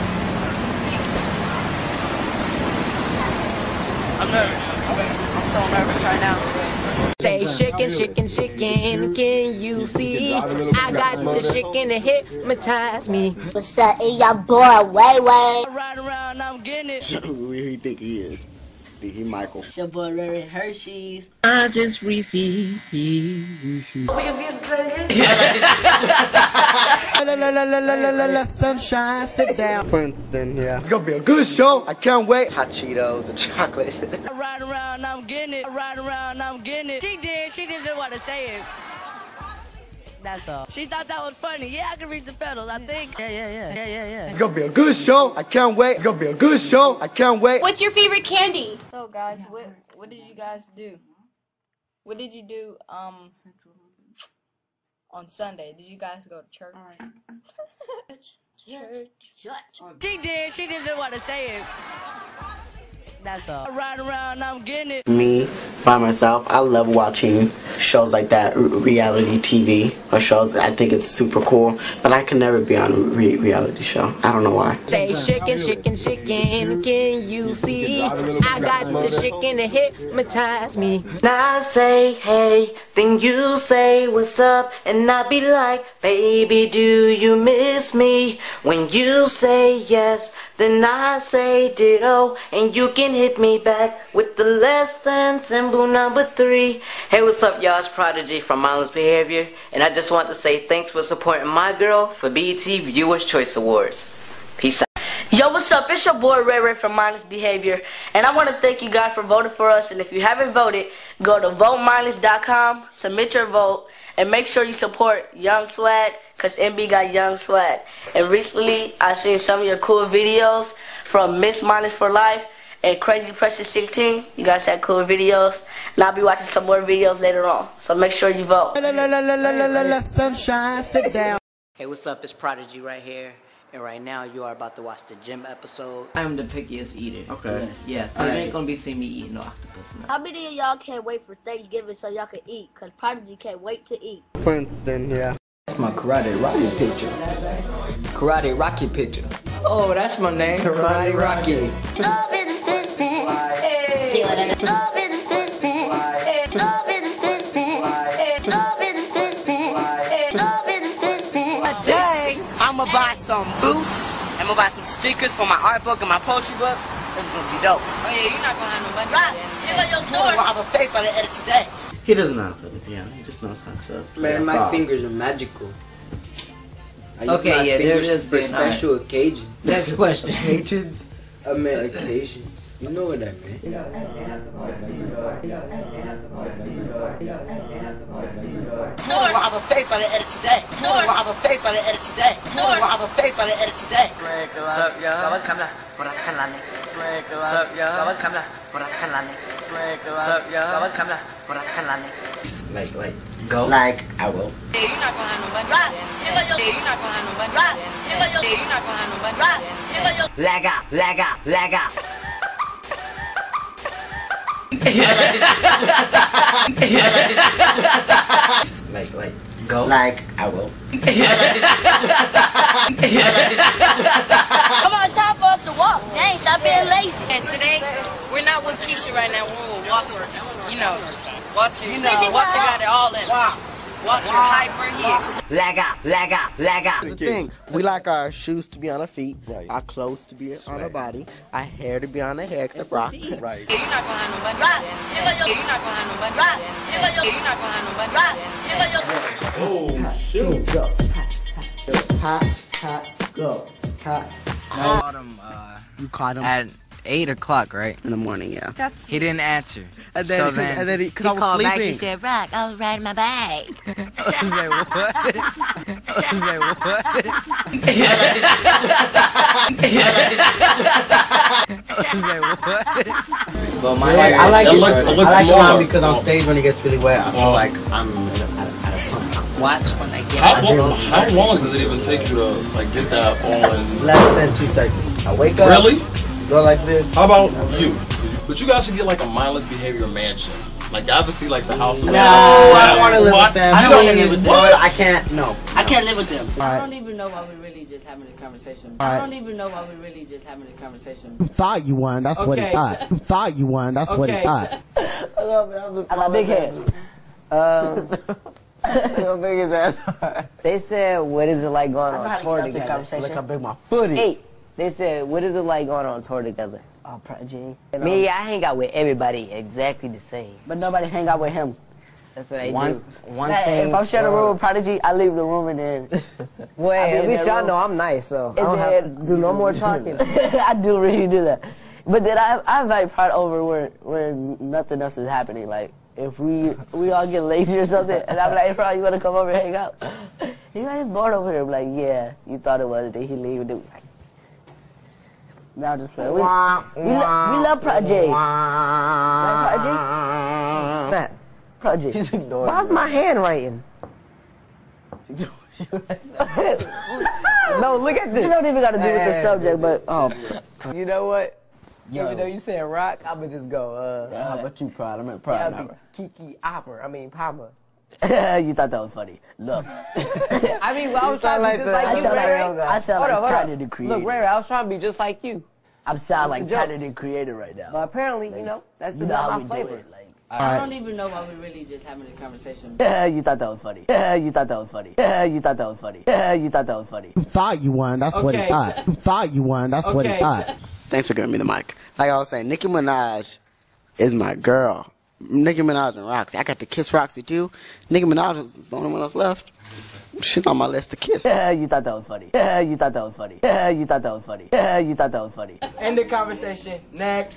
I'm nervous. I'm so nervous right now. Say shaking, can you see? I got the shaking to hypnotize me. What's up? It's your boy, Way Way. I ride around, I'm getting it. Who he think he is? Think he Michael? It's your boy, Ray Hershey's. Mine's is Reese's. Sunshine, sit down. Princeton, yeah. It's gonna be a good show. I can't wait. Hot Cheetos and chocolate. I ride around, I'm getting it. I ride around, I'm getting it. She didn't want to say it. That's all. She thought that was funny. Yeah, I can reach the pedals, I think. Yeah. It's gonna be a good show. I can't wait. It's gonna be a good show. I can't wait. What's your favorite candy? So guys, what did you guys do? What did you do on Sunday? Did you guys go to church? Church. She didn't want to say it. That's all. I ride around, I'm getting it. Me, by myself, I love watching shows like that, reality TV or shows. I think it's super cool, but I can never be on a reality show. I don't know why. Say shaking, can you see? I got the shaking to hypnotize me. I say hey, then you say what's up, and I be like, baby, do you miss me? When you say yes, then I say ditto, and you can hit me back with the less than symbol number 3. Hey, what's up, y'all? It's Prodigy from Mindless Behavior, and I just want to say thanks for supporting my girl for BET Viewers Choice Awards. Peace out. Yo, what's up? It's your boy Ray Ray from Mindless Behavior, and I want to thank you guys for voting for us. And if you haven't voted, go to votemindless.com, submit your vote, and make sure you support Young Swag, because MB got Young Swag. And recently, I seen some of your cool videos from Miss Mindless for Life and Crazy Precious 16. You guys had cool videos, and I'll be watching some more videos later on. So make sure you vote. Sunshine, sit down. Hey, what's up? It's Prodigy right here. And right now, you are about to watch the gym episode. I'm the pickiest eater. Okay. Yes. You ain't gonna be seeing me eating no octopus. No. How many of y'all can't wait for Thanksgiving so y'all can eat? Because Prodigy can't wait to eat. Princeton, yeah. That's my Karate Rocky picture. Karate Rocky picture. Oh, that's my name. Karate Rocky. Love is a gonna buy some stickers for my art book and my poetry book. This is gonna be dope. Oh yeah, you're not gonna have no money. Right. Here go your store. I'm gonna have a face by the end of today. He doesn't know how to play the piano. He just knows how to play Man, a my song. fingers are magical. I use Okay, my yeah, fingers there's for special occasions. Next question. Occasions? I meant occasions. You know what I mean. No, we'll have a face by the end of today. No, we'll have a face by the end of today. No, we'll have a face by the end of today. What's up, y'all? What's up, y'all? What's up, y'all? Like, go. Like, I will. Yeah, you're not gonna have no money. Right. Yeah, you're not gonna have no money. Right. Yeah, you're not gonna have no money. Right. Lag out. Like, go. Like, I will. Come on, time for us to walk. Dang, stop being lazy. And today, we're not with Keisha right now. We're with Walter. You know, Walter got it all in. Walter hyper here. Lag out. The thing, we like our shoes to be on our feet, our clothes to be on our body, our hair to be on our hair, except rock. Yeah, you're not gonna have no money. Right. Yeah, you're not gonna have no money. Right. Yeah, you're not gonna have no money. Right. Oh, shoot. Go. I called him, You caught him at 8 o'clock, right? in the morning, yeah. He didn't answer. And then, he He called back. He sleeping. said, "Rock, I was riding my bike." I was like, what? I was like, what? I was like, what? But my Really? hair, I like It it. looks I like smaller. mine because on stage when it gets really wet, I feel like I'm at a pump. Watch when I get How long does it even take you to like get that on? Less than 2 seconds. I wake up, Really? go like this. How about you? But you guys should get like a mindless behavior mansion. Like obviously like the house. No, I don't want to live What? with them. I don't wanna live with them. What? I can't. No. I can't live with them. Alright. I don't even know why we're really just having this conversation. Alright. I don't even know why we're really just having this conversation. You thought you won. That's what he Okay. thought. You thought you won. That's what he Okay. thought. I love it. I got big hands. How big his ass are. They said, what is it like going on tour together? Look how big my foot is. Hey, they said, what is it like going on tour together? Oh, Prodigy. Me, I hang out with everybody exactly the same. But nobody hang out with him. That's what I do. One Like, thing. if I'm sharing a room with Prodigy, I leave the room and then. Well, I be at in least that y'all room. know I'm nice, so I And don't have to then- do no more talking. I do really do that. But then I invite Prod over where nothing else is happening. Like, if we all get lazy or something, and I'm like, hey, Prod, you want to come over and hang out? He's like, it's bored over here. I'm like, yeah, you thought it was. Then he leave and then we like, now just play. We love Project. Like Project? Project. He's ignoring Why's my handwriting? No, look at this. This don't even got to do with the subject, but You know what? Even though you said rock, I'ma just go. How about you, Pride? I'm at Yeah, Pride. Kiki Opera. I mean, Palmer. you thought that was funny. Look. I mean, well, I was trying to be just like you, Ray. I sound like Tyler the Creator. Look, Ray, I was trying to be just like you. I sound like Jokes. Tyler the Creator right now. But apparently, you know, that's You just know how not we my do flavor. it. Like, I don't even know why we're really just having this conversation. you thought that was funny. You thought that was funny. You thought that was funny. You thought that was funny. You thought you won. That's what he Okay. thought. You thought you won. That's what he Okay. thought. Thanks for giving me the mic. Like I was saying, Nicki Minaj is my girl. Nicki Minaj and Roxy. I got to kiss Roxy too. Nicki Minaj is the only one that's left. She's on my list to kiss. You thought that was funny. You thought that was funny. You thought that was funny. You thought that was funny. End the conversation. Next.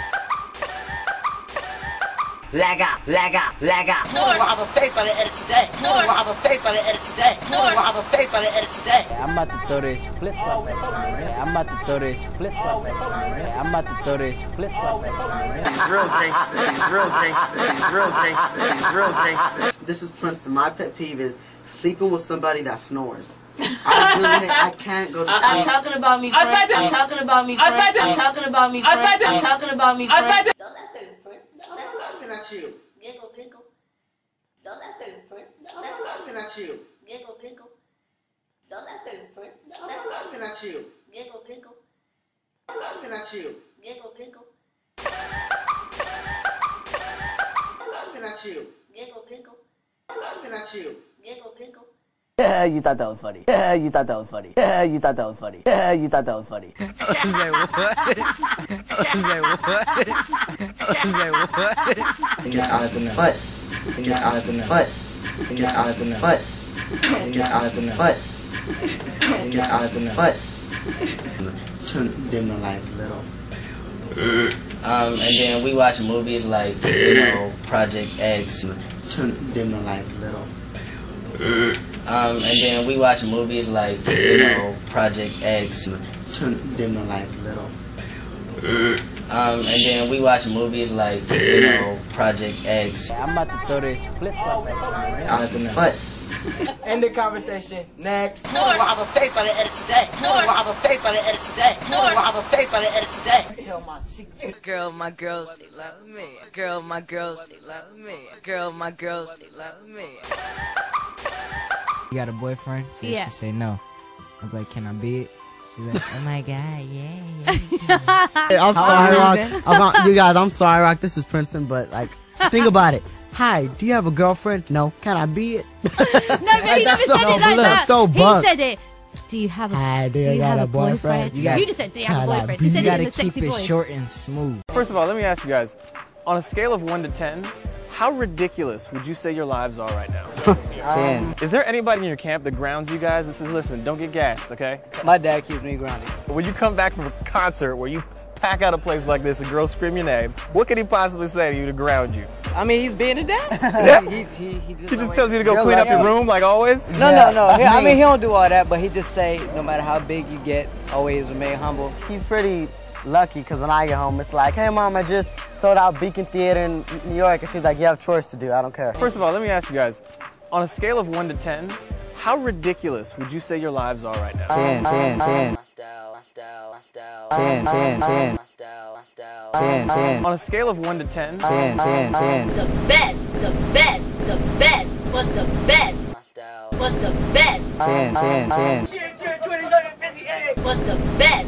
Lag out. No, we'll have a face by the end of today. No, we'll have a face by the end of today. No, we'll have a face by the end of today. I'm about to throw this flip flop at you. I'm about to throw this flip flop at you. I'm about to throw this flip flop at you. Real gangster. Real gangster. Real gangster. Real gangster. This is Princeton. My pet peeve is sleeping with somebody that snores. I can't go to sleep. I'm talking about me, friend. I'm talking about me, friend. I'm talking about me, friend. I'm talking about me, friend. Don't laugh at me first. Don't laugh Laughing at you. Giggle, giggle. Don't laugh at me first. Laughing at you. Giggle, giggle. Don't laugh at me first. Laughing at you. Giggle, giggle. Laughing at you. Giggle, giggle. Laughing at you. Giggle, giggle. Laughing at you. Giggle, giggle. You thought that was funny. You thought that was funny. You thought that was funny. You thought that was funny. I was like, what? I was like, what? I was like, what? Get out of the foot. Get out of the foot. Get out of the foot. Get out of the foot. Get out of the foot. Turn dim the lights a little. And then we watch movies like, you know, Project X. Turn dim the lights a little. And then we watch movies like, you know, Project X. Turn dim the lights a little. And then we watch movies like, you know, Project X. I'm about to throw this flip-flop at you, man. Out of the foot. End the conversation. Next. No one will have a face by the edit today. No one will have a face by the edit today. No one will have a face by the edit today. Tell my secret. Girl, my girls, they love me. Girl, my girls, they love me. Girl, my girls, they love me. You got a boyfriend? So Yeah. She say no. I'm like, can I be it? She like, oh my god, yeah. Hey, I'm sorry, Rock. You guys, I'm sorry, Rock. This is Princeton, but like, think about it. Hi, do you have a girlfriend? No. Can I be it? No, but he never said it like that. So he said it. Do you have a, Hi, do you got a boyfriend? You just said, do you have a boyfriend? He You said it in gotta a sexy keep it voice. short and smooth. First of all, let me ask you guys, on a scale of 1 to 10, how ridiculous would you say your lives are right now? 10. Is there anybody in your camp that grounds you guys that says, listen, don't get gassed, okay? My dad keeps me grounded. When you come back from a concert where you pack out a place like this and girls scream your name, what could he possibly say to you to ground you? I mean, he's being a dad. Yeah. He He just tells you to go clean up your room like always? No. I mean, he don't do all that, but he just say, no matter how big you get, always remain humble. He's pretty lucky because when I get home, it's like, hey, Mom, I just sold out Beacon Theater in New York. And she's like, you have chores to do. I don't care. First of all, let me ask you guys, on a scale of 1 to 10, how ridiculous would you say your lives are right now? 10. 10. On a scale of 1 to 10, 10. The best. What's the best? What's the best? 10. What's the best?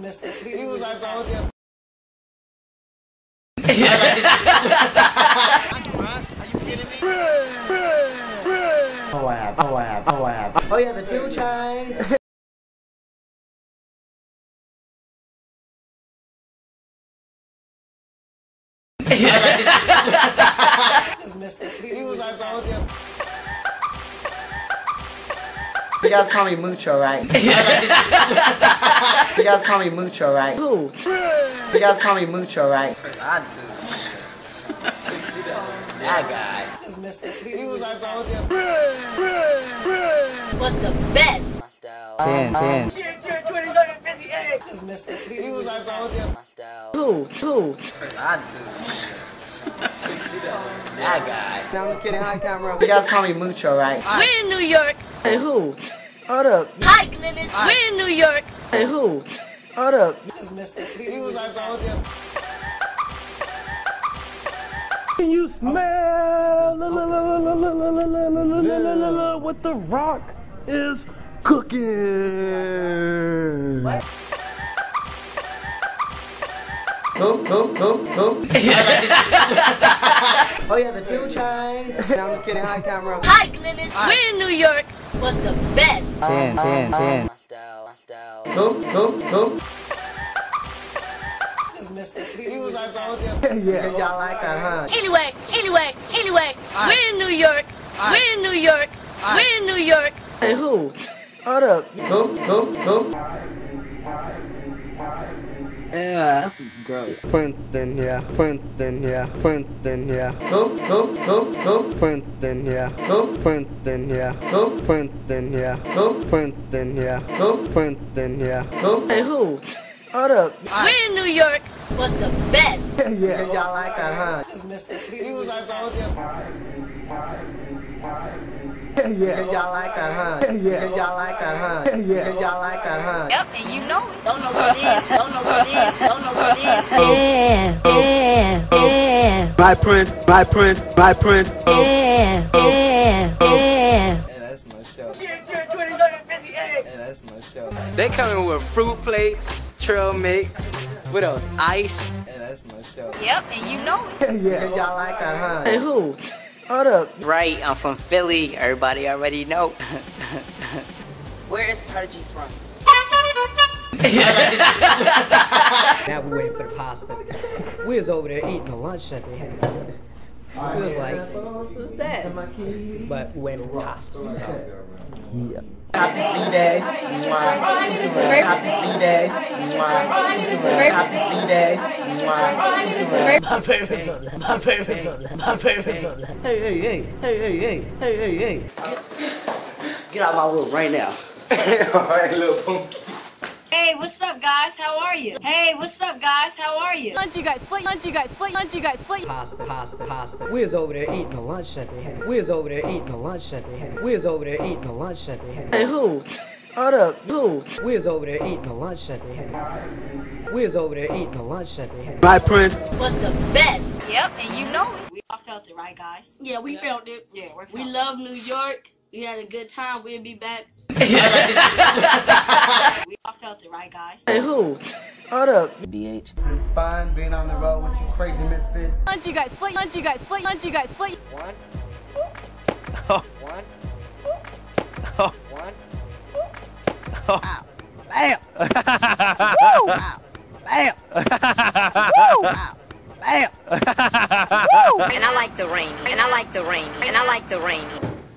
Oh, yeah, the 2 chimes. You guys call me Mucho, right? You guys call me Mucho, right? Who? You guys call me Mucho, right? I do. That guy. What's the best? 10. Who? I do. That guy. No, I'm just kidding. Hi, camera. You guys call me Mucho, right? We're in New York. Hey, who? Hold up. Hi, Glennis. We're in New York. Hey, who? Hold up. Can you smell what the rock is cooking? Who? Oh, yeah, the 2 chimes. No, I'm just kidding. Hi, camera. Hi, Glennis. We're in New York. What's the best? 10. Who? Yeah, y'all like that, huh? Anyway. We're in New York. We're in New York. We're in New York. Hey, who? Hold up. Who? Yeah, that's gross. Princeton, yeah. Who? Princeton, yeah. Princeton, yeah. Princeton, yeah. Who? Princeton, yeah. Hey, who? Hold up. We're in New York. What's the best? Yeah, y'all like that, huh? Yeah, y'all like that, huh? Yeah, y'all like that, huh? Yeah, y'all like that, huh? Yep, and you know it. Don't know what it is. Don't know what it is. Don't know what it is. By Prince. That's my show. That's my show. They coming with fruit plates, trail mix. What else? Ice. That's my show. Yep, and you know it. Yeah, y'all like that, huh? Hey, who? Hold up. Right, I'm from Philly. Everybody already know. Where is Prodigy from? Now we waiting for the pasta. We was over there eating the lunch that they had. We was like, what's that? But we waiting for pasta. So. Yeah. Happy B-Day. Happy B-Day. Happy B-Day. My favorite problem. My favorite problem. My favorite problem. Hey. Get out of my room right now. Alright, little boom. Hey, what's up, guys? How are you? Hey, what's up, guys? How are you? Lunch, you guys. Lunch, you guys. Lunch, you guys. Pasta. We was over there eating the lunch that they had. We was over there eating the lunch that they had. We was over there eating the lunch that they had. Hey, who? Hold up, who? We was over there eating the lunch that they had. We was over there eating the lunch that they had. Right, Prince? What's the best? Yep, and you know it. We all felt it, right, guys? Yeah, we felt it. Yeah, we love New York. We had a good time. We'll be back. We all felt it, right, guys? Hey, who? Hold up. BH. Fine being on the road with you crazy misfit. Lunch, you guys. Lunch, you guys. Lunch, you guys. One. Oh. One. Oh. One. Oh. Ow. Bam. Woo! Ow. Bam. Woo! Ow. Bam. Woo! And I like the rain. And I like the rain. And I like the rain.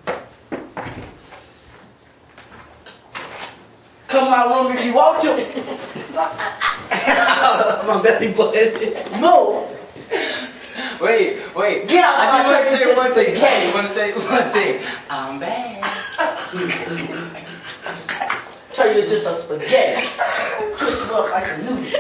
Come to my room if you want to. My belly button. Move. Wait. Get out I of my just want to say one thing. Hey. I just want to say one thing. I'm back. Turn you into some spaghetti. Twist you up like a noodle.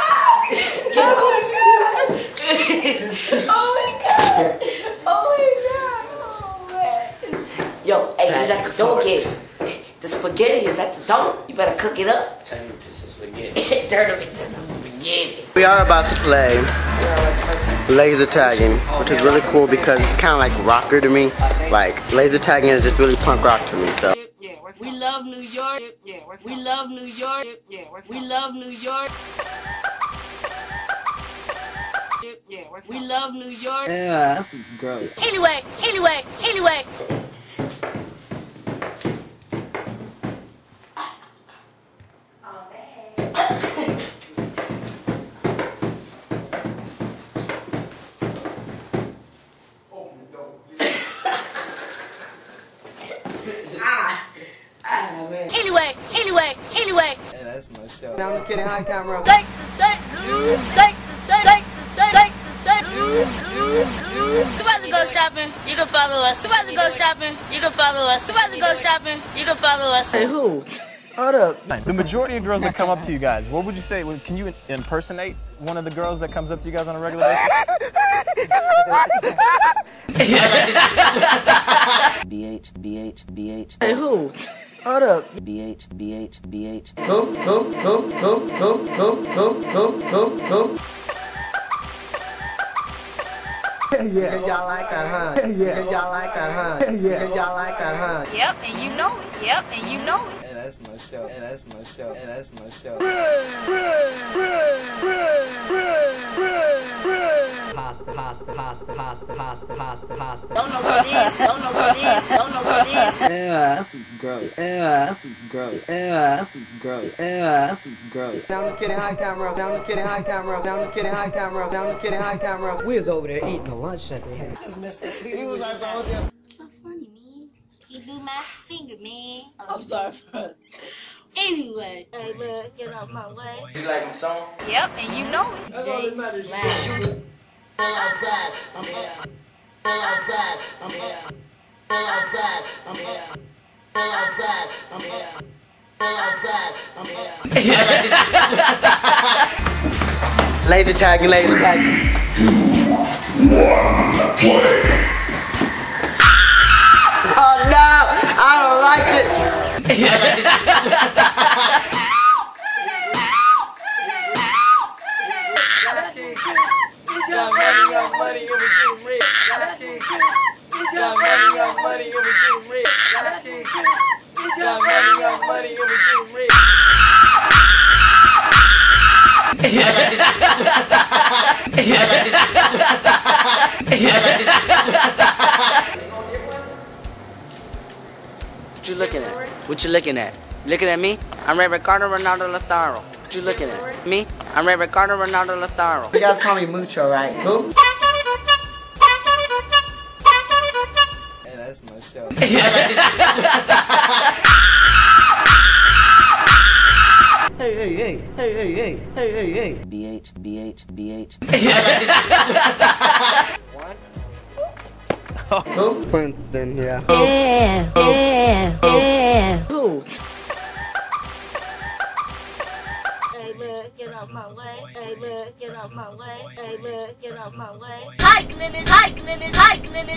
Oh my god. Yo, hey, he's at the door, kids. The spaghetti is at the door. You better cook it up. Turn him into some spaghetti. Turn him into spaghetti. We are about to play laser tagging, which is really cool because it's kind of like rocker to me. Like laser tagging is just really punk rock to me. So. Yeah, we love New York. Yeah, we love New York. Yeah, we love New York. Yeah, we love New York. Yeah, that's gross. Anyway. Anyway. Hey, that's my show. No, I'm just kidding. Hi, camera. Take the set. You about to go shopping, you can follow us. You about to go shopping, you can follow us. You about to go shopping, you can follow us. Hey, who? Hold up. The majority of girls that come up to you guys, what would you say? Can you impersonate one of the girls that comes up to you guys on a regular basis? BH. Hey, who? Hold up. BH. Go. Yeah, y'all like that, huh? Yeah, y'all like that, huh? Yeah, y'all like that, huh? Yep, and you know it. Yep, and you know it. Hey, that's my show. Hey, that's my show. Hey, that's my show. Pasta. Don't know what it is. Yeah, that's gross. Yeah, that's gross. Yeah, that's gross. Yeah, that's gross. Now I'm just kidding. Hi, camera. We was over there eating the lunch that they had. He was like, So funny, man. You do my finger, man. I'm sorry for that. Anyway, hey, man, get out my way. You like my song? Yep, and you know it. That's all that matters. Outside, I'm outside, I'm outside, I'm outside, I'm Laser tagging. One play. Oh no, I don't like it. Young money, and we getting rich. Young money, and we getting rich. Young money, and we getting rich. What you looking at? What you looking at? Looking at me? I'm Ray Ricardo Ronaldo Lautaro. What you looking at? Me? I'm Ray Ricardo Ronaldo Lautaro. You guys call me Mucho, right? Who? Hey, that's my show. Hey, hey, hey, hey, hey, hey, hey, hey, hey. BH, BH, BH. What? Who? Princeton, yeah. Yeah, yeah, yeah. Who? Hey, man, get out my way. Hey, man, get out my way. Hey, man, get out my way. Hi, Glennis. Hi, Glennis. Hi, Glennis.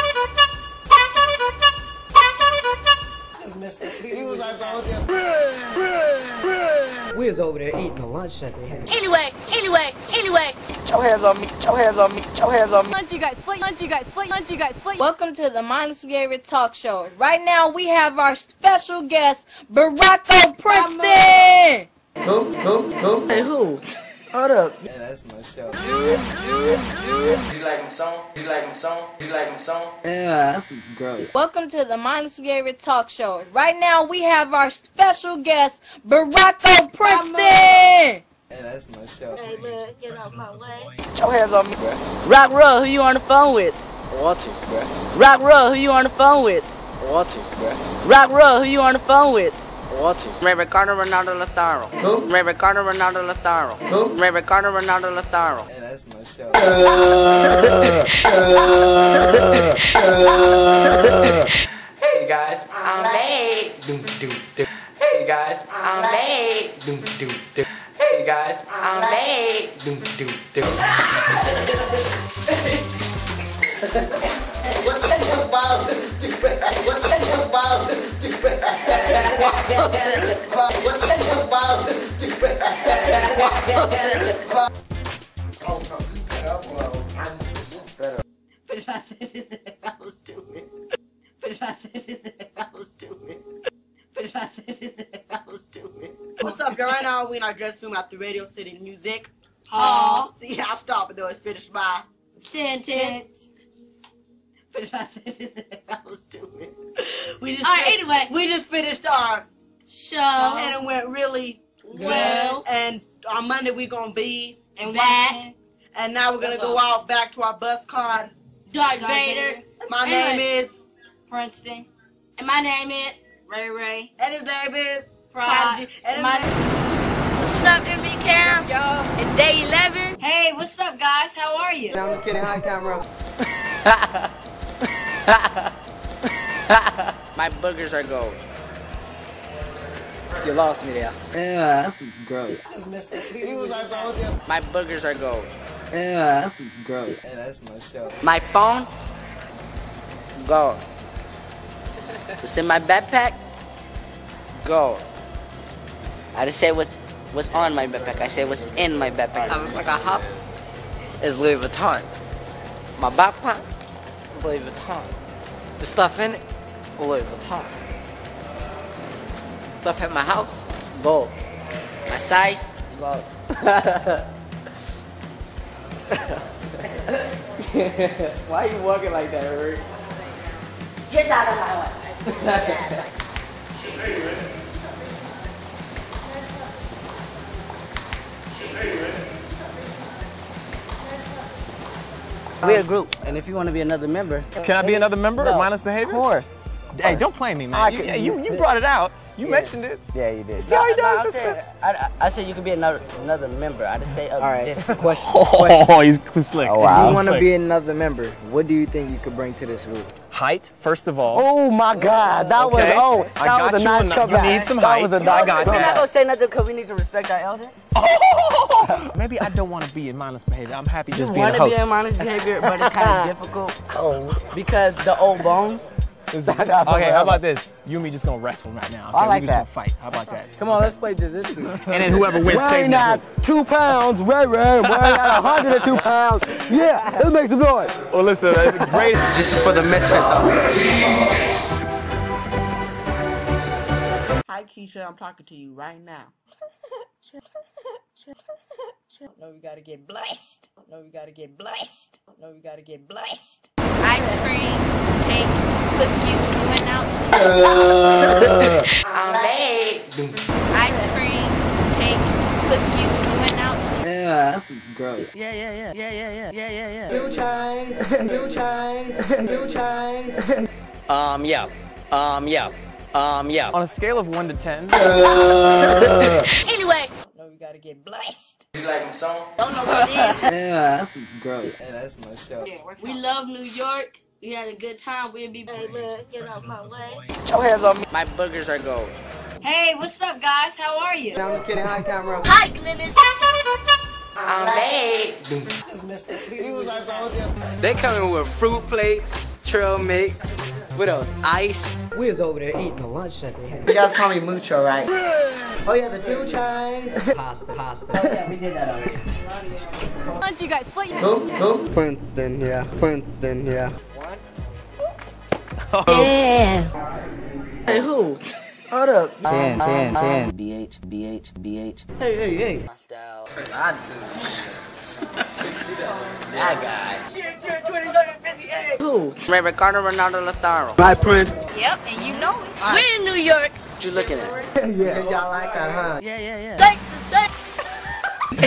We was over there eating the lunch that they had. Anyway. Get your hands on me. Get your hands on me. Get your hands on me. Lunch you guys, split. Welcome to the Mindless Behavior Talk Show. Right now we have our special guest, Barack Princeton. Who? Hey, who? Hold up. Hey, that's my show. You like my song? You like my song? You like my song? Yeah, that's gross. Welcome to the Mindless Behavior Talk Show. Right now we have our special guest, Barack Princeton. Hey, that's my show. Hey, man, get out my way. Get your hands on me, bro. Rock Roll, who you on the phone with? Walter, bro. Rock Roll, who you on the phone with? Walter, bro. Rock Roll, who you on the phone with? Walter. Ray Ricardo Ronaldo Lautaro. Who? Ray Ricardo Ronaldo Lautaro. Who? Ray Ricardo Ronaldo Lautaro. Hey, that's my show. Hey guys, I'm babe. Hey guys, I'm babe. Hey guys, I'm babe. What the fuck wild is stupid? What the fuck wild is stupid? What the fuck wild is stupid? That was stupid. What's up, girl? Right now we in our dressing room at the Radio City Music Hall. See, I'll stop it though. It's finished by Sentence. That was stupid. Anyway. We just finished our Show. and it went really Well. And on Monday we gonna be And back. and now we're gonna go out back to our bus car. Darth Vader. My name is Princeton. And my name is Ray Ray. and his name is Prodigy. and What's up, MB Cam? Yo. It's day 11. Hey, what's up, guys? How are you? I'm just kidding. Hi, camera. My boogers are gold. You lost me there. Yeah, that's gross. My boogers are gold. Yeah, that's gross. Hey, that's my show. My phone, gold. What's in my backpack, gold. I just say what's on my backpack. I say what's in my backpack. I look like a hop. It's Louis Vuitton. My backpack, Louis Vuitton. The stuff in it, Louis Vuitton. Stuff at my house, gold. My size, gold. Why are you walking like that, Rick? Get out of my way. We're a group, and if you want to be another member, Can I be another member of Mindless Behavior? Of course. Hey, don't play me, man. You brought it out. You mentioned it. Yeah, you did. See how he does this? I said you could be another member. I just say Alright, this. question. Oh, he's slick. If you want to be another member, what do you think you could bring to this group? Height, first of all. Oh my God, that was Okay. that was a nice comeback. You need some That height. was a I nice got We're not that. gonna say nothing because we need to respect our elders. Maybe I don't want to be in Mindless Behavior. I'm happy You just being a want to host. be in mindless behavior, but it's kind of difficult because the old bones. Okay, how about this? You and me just gonna wrestle right now. Okay? I like we just that. gonna fight. How about that? Come on, let's play jiu-jitsu. And then whoever wins stays Weighing in the at group. 2 pounds, weighing at 102 pounds. Yeah, let's make some noise. Well, listen, great. This is for the misfit though. Hi Keisha, I'm talking to you right now. No, we gotta get blessed. No, we gotta get blessed. No, we gotta get blessed. Ice cream, cake, Cookies went out. I'm babe. Ice cream, cake, cookies went out. Yeah, that's gross. Yeah. Two chains. Yeah. On a scale of 1 to 10. Anyway. No, we gotta get blessed. You like my song? Don't know what it is. Yeah, that's gross. Yeah, that's my show. We love New York. We had a good time. We'll be back. Hey, man, get out my way. Your hair's on me. My boogers are gold. Hey, what's up, guys? How are you? I'm just kidding. Hi, camera. Hi, Glennis. I'm babe. They come in with fruit plates, trail mix, what else? Ice. We was over there eating the lunch that they had. You guys call me Mucho, right? Oh yeah, the two chains. Pasta. Oh yeah, we did that already. Lunch, you guys. Split your Who? Princeton, yeah. Yeah. Hey, who? Hold up. 10. BH. Hey. My style. That guy. Who? Ricardo Ronaldo Lautaro. Right, Prince. Yep, and you know it. We're in New York. What you looking at? Yeah, y'all like that, huh? Yeah. Thanks to say. I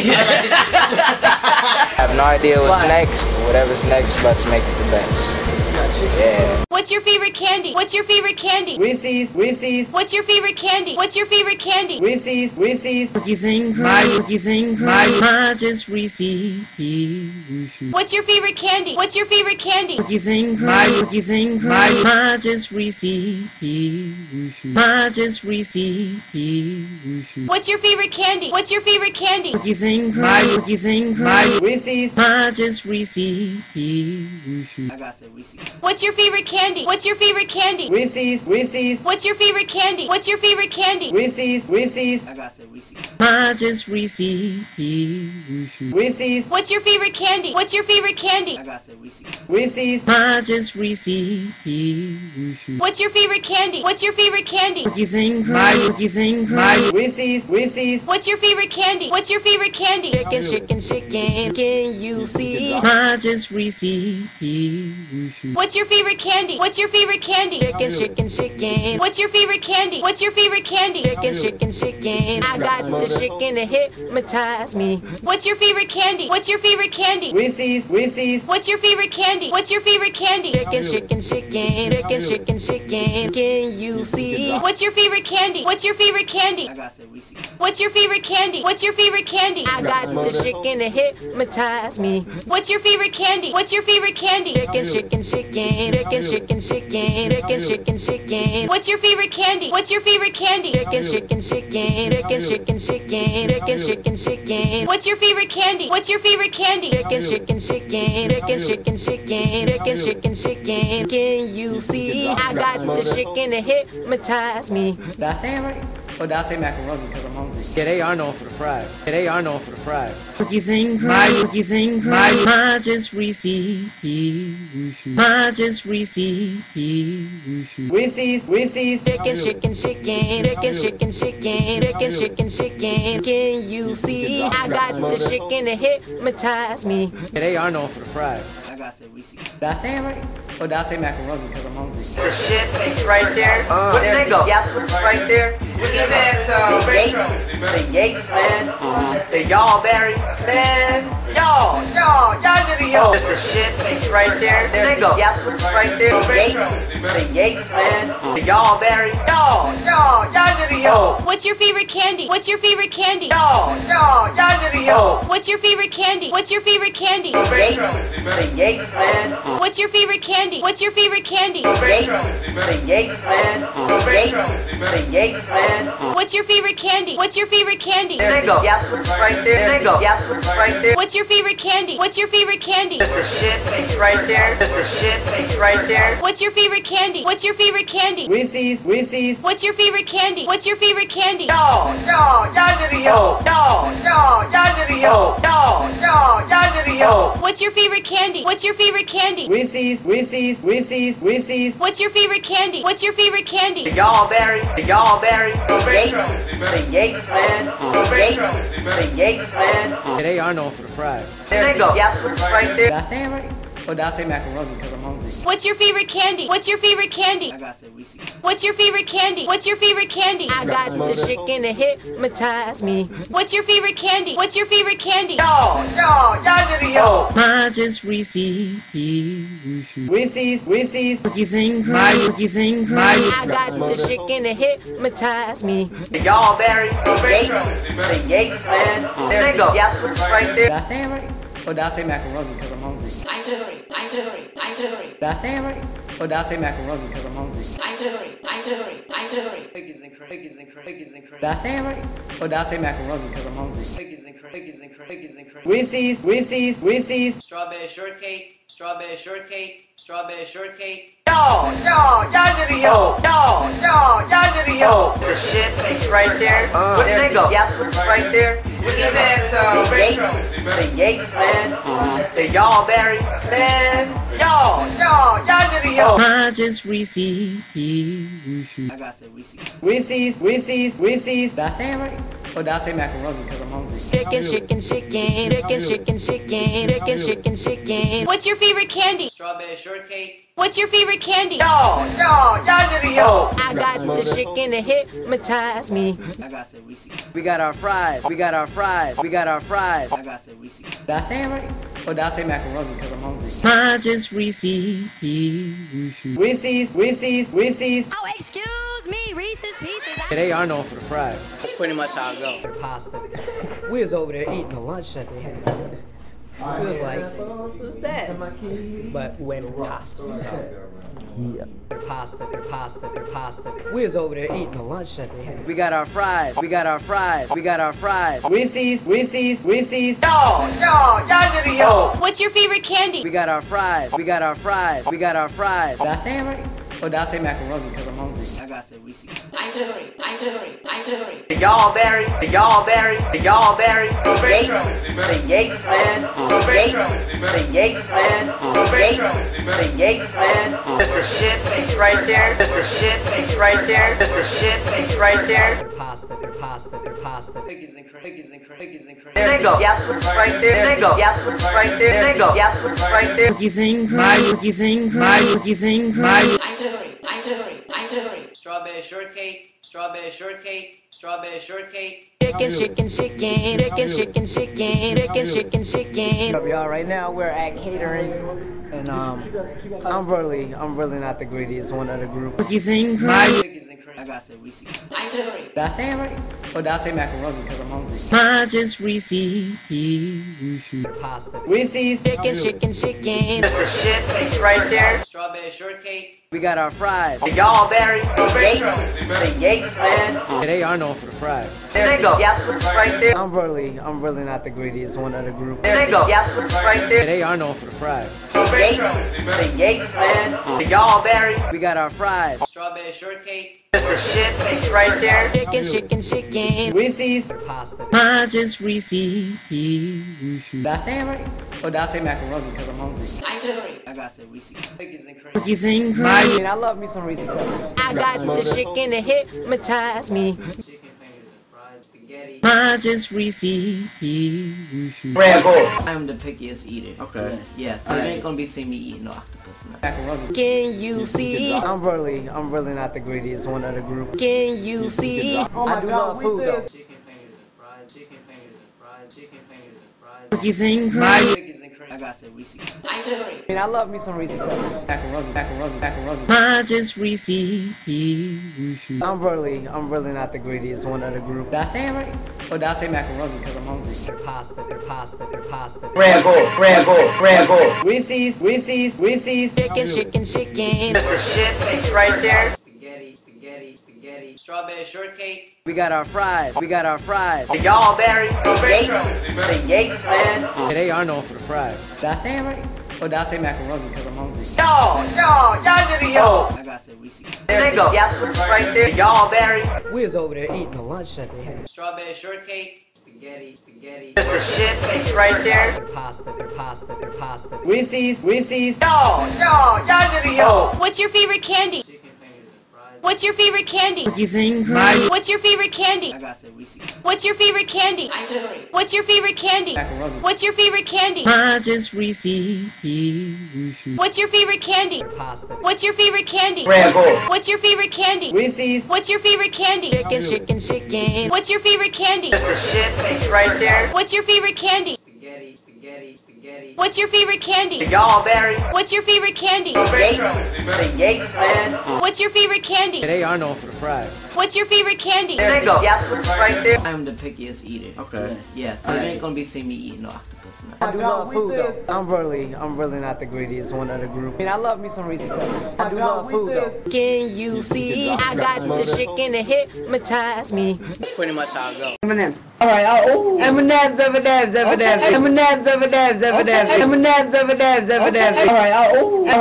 have no idea what's next, but whatever's next, let's make it the best. Yeah. What's your favorite candy? What's your favorite candy? Reese's. What's your favorite candy? What's your favorite candy? Reese's. Cookies and cream. Mine's is Reese's. What's your favorite candy? What's your favorite candy? Cookies and cream. Mine's is Reese's. Mine's is Reese's. What's your favorite candy? What's your favorite candy? Cookies and cream. Reese's. Mine's is Reese's. I gotta say Reese's. What's your favorite candy? What's your favorite candy? Reese's. What's your favorite candy? What's your favorite candy? Reese's. I gotta say Reese's. Mine's is Reese's. Reese's. What's your favorite candy? What's your favorite candy? I gotta say Reese's. Reese's. Mine's is Reese's. What's your favorite candy? What's your favorite candy? Cookies and cream. Reese's. What's your favorite candy? What's your favorite candy? Chicken. Can you see? Mine's is Reese's. What's your favorite candy? What's your favorite candy? Chicken. What's your favorite candy? What's your favorite candy? Chicken. I got the chicken to hypnotize me. What's your favorite candy? What's your favorite candy? Reese's. What's your favorite candy? What's your favorite candy? Chicken. Can you see? What's your favorite candy? What's your favorite candy? I gotta say Reese's. What's your favorite candy? What's your favorite candy? I got the chicken to hypnotize me. What's your favorite candy? What's your favorite candy? Chicken. What's your favorite candy? What's your favorite candy? Chicken. What's your favorite candy? What's your favorite candy? Chicken. Can you see? I got the chicken to hypnotize me. Did I say it right? Or did I say macaroni because I'm hungry? Yeah, they are known for the fries. Cookies and cream. Mine's is Reese's. Mine's is Reese's. Reese's. Chicken. Can you see? I got the chicken to hypnotize me. Yeah, they are known for the fries. I gotta say Reese's. Did I say it right? Or did I say macaroni because I'm hungry? The chips right there. There's the Yaswoods right there. Look at that. The Yakes, man. The y'all berries, man. Y'all did it, y'all. There's the chips right there. There's the Yaswoods right there. The Yakes, man. The y'all berries. Y'all did it, y'all. What's your favorite candy? What's your favorite candy? Y'all did it, y'all. What's your favorite candy? What's your favorite candy? The Yakes, man. What's your favorite candy? What's your favorite candy? The Yakes, man. The Yakes, man. What's your favorite candy? What's your favorite candy? There's the Yaswoods right there. There's the Yaswoods right there. What's your favorite candy? What's your favorite candy? There's the chips right there. There's the chips right there. What's your favorite candy? What's your favorite candy? Reese's. What's your favorite candy? What's your favorite candy? Y'all did it, y'all. Y'all did it, y'all. Y'all did it, y'all. What's your favorite candy? What's your favorite candy? Reese's. What's your favorite candy? What's your favorite candy? The y'all berries. The Yakes, man. The Yakes, man. Yeah, they are known for the fries. There's the Yaswoods right there. Did I say it right? Or did I say macaroni because I'm hungry? What's your favorite candy? What's your favorite candy? I gotta say Reese's. What's your favorite candy? What's your favorite candy? I got the chicken to hypnotize me. What's your favorite candy? What's your favorite candy? Y'all did it, yo. Mine's is Reese's. Reese's. Cookies and cream. Cookies and cream. I got the chicken to hypnotize me. The y'all berries, the Yates, man. There's the Yassers right there. Did I say it right? Or did I say macaroni because I'm hungry? I'm delivery. I'm delivery. I'm delivery. Did I say it right? Or did I say macaroni because I'm hungry? I'm delivery. I'm delivery. I'm delivery. Cookies and cream. Cookies and cream. Cookies and cream. Did I say it right? Or did I say macaroni because I'm hungry? Cookies and cream. Cookies and cream. Cookies and cream. Reese's. Strawberry shortcake. Strawberry shortcake. Strawberry shortcake. Y'all did it, yo. Y'all did it, yo. The ships right there. There's the Yassers right there. The Yates, man. The y'all berries, man. Y'all did it, yo. Mine's is Reese's. I gotta say Reese's. Reese's. Did I say it right? Or did I say macaroni because I'm hungry? Chicken. What's your favorite candy? Strawberry shortcake. What's your favorite candy? Y'all did it, yo. I got the chicken to hypnotize me. I gotta say Reese's. We got our fries. I gotta say Reese's. Did I say it right? Or did I say macaroni because I'm hungry? Mine's is Reese's. Reese's. Oh, excuse me, Reese's Pieces. They are known for the fries. That's pretty much how it goes. The pasta. We was over there eating the lunch that they had. We was like, what's that? But we went for pasta. Yeah. The pasta. We was over there eating the lunch that they had. We got our fries. Reese's. Y'all did it, yo. What's your favorite candy? We got our fries. Did I say it right? Or did I say macaroni because I'm hungry? I gotta say Reese's. I'm delivery. I'm delivery. I'm delivery. The y'all berries, the Yates, man. The Yates, man. There's the ships right there. The pasta. Cookies and cream. Cookies and cream. There you go. Yassers right there. Cookies and cream. I'm delivery. Strawberry shortcake. Chicken. Y'all, right now we're at catering, and I'm really not the greediest one of the group. Cookies and cream. I gotta say Reese's. I'm delivery. Did I say it right? Or did I say macaroni because I'm hungry? Mine's is Reese's. The pasta. Reese's. Chicken. There's the ships right there. Strawberry shortcake. We got our fries. The y'all berries, the Yates, man. They are known for the fries. There you go. Yassers right there. I'm really not the greediest one of the group. There you go. Yassers right there. They are known for the fries. The Yates, man. The y'all berries. We got our fries. Strawberry shortcake. There's the ships right there. Chicken. Reese's. Pasta. Mine's is Reese's. Did I say it right? Or did I say macaroni because I'm hungry? I'm delivery. I gotta say Reese's. Cookies and cream. Cookies and cream. I love me some Reese's Cups. I got the chicken to hypnotize me. Chicken fingers and fries. Spaghetti. Mine's is Reese's. Red Bull. I'm the pickiest eater. Okay. Yes. You ain't gonna be seeing me eating no octopus. Macaroni. Can you see? I'm really not the greediest one of the group. Can you see? I do love food though. Chicken fingers and fries. Chicken fingers and fries. Chicken fingers and fries. Cookies and cream. Cookies and cream. I gotta say Reese's. I'm delivery. I love me some Reese's Cups. Macaroni. Mine's is Reese's. I'm really not the greediest one of the group. Did I say it right? Or did I say macaroni because I'm hungry? The pasta. Red Bull. Reese's. Chicken. There's the ships right there. Spaghetti. Strawberry shortcake. We got our fries. The y'all berries, the Yates, man. They are known for the fries. Did I say it right? Or did I say macaroni because I'm hungry? Y'all did it, yo. I gotta say Reese's. There you go. Yassers right there. The y'all berries. We was over there eating the lunch that they had. Strawberry shortcake. Spaghetti. There's the ships right there. The pasta. Reese's. Y'all did it, yo. What's your favorite candy? Chicken fingers and fries. What's your favorite candy? Cookies and cream. What's your favorite candy? What's your favorite candy? What's your favorite candy? What's your favorite candy? Mine is Reese's. What's your favorite candy? What's your favorite candy? Red Bull. What's your favorite candy? Reese's. What's your favorite candy? Chicken, chicken, chicken. What's your favorite candy? Just the chips right there. What's your favorite candy? What's your favorite candy? Y'all berries. What's your favorite candy? The Yates, man. What's your favorite candy? They are known for the fries. What's your favorite candy? There you go. Yes, right there. I'm the pickiest eater. Okay. Yes. You ain't gonna be seeing me eating no octopus. I do love food though. I'm really not the greediest one of the group. I mean, I love me some Reese's Cups. I do love food though. Can you see? I got the chicken to hypnotize me. That's pretty much how I go. M&M's. Alright, M&M's over dabs, over dabs. M&M's over dabs, over dabs. M&M's over dabs, over dabs. Alright,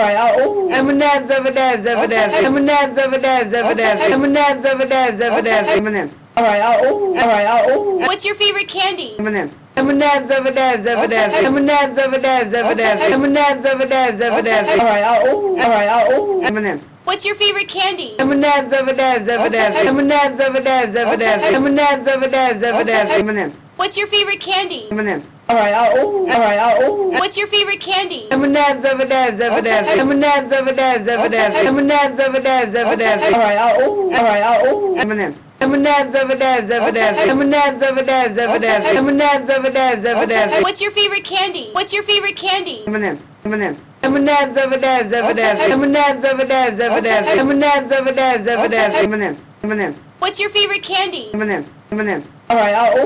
M&M's over dabs, over dabs. M&M's over dabs, over dabs. M&M's over dabs, over dabs. M&M's. Alright, What's your favorite candy? M&M's. M&M's over dabs, over dabs. M&M's over dabs, over dabs. M&M's over dabs, over dabs. Alright, M&M's. What's your favorite candy? M&M's over dabs, over dabs. M&M's over dabs, over dabs. M&M's over dabs, over dabs. M&M's. What's your favorite candy? M&M's. Alright, What's your favorite candy? M&M's over dabs, over dabs. M&M's over dabs, over dabs. M&M's over dabs, over dabs. Alright, M&M's. M&M's over dabs, over dabs. M&M's over dabs, over dabs. M&M's over dabs, over dabs. What's your favorite candy? What's your favorite candy? M&M's. M&M's. M&M's over dabs, over dabs. M&M's over dabs, over dabs. M&M's over dabs, over dabs. M&M's. M&M's. What's your favorite candy? M&M's. M&M's. Alright,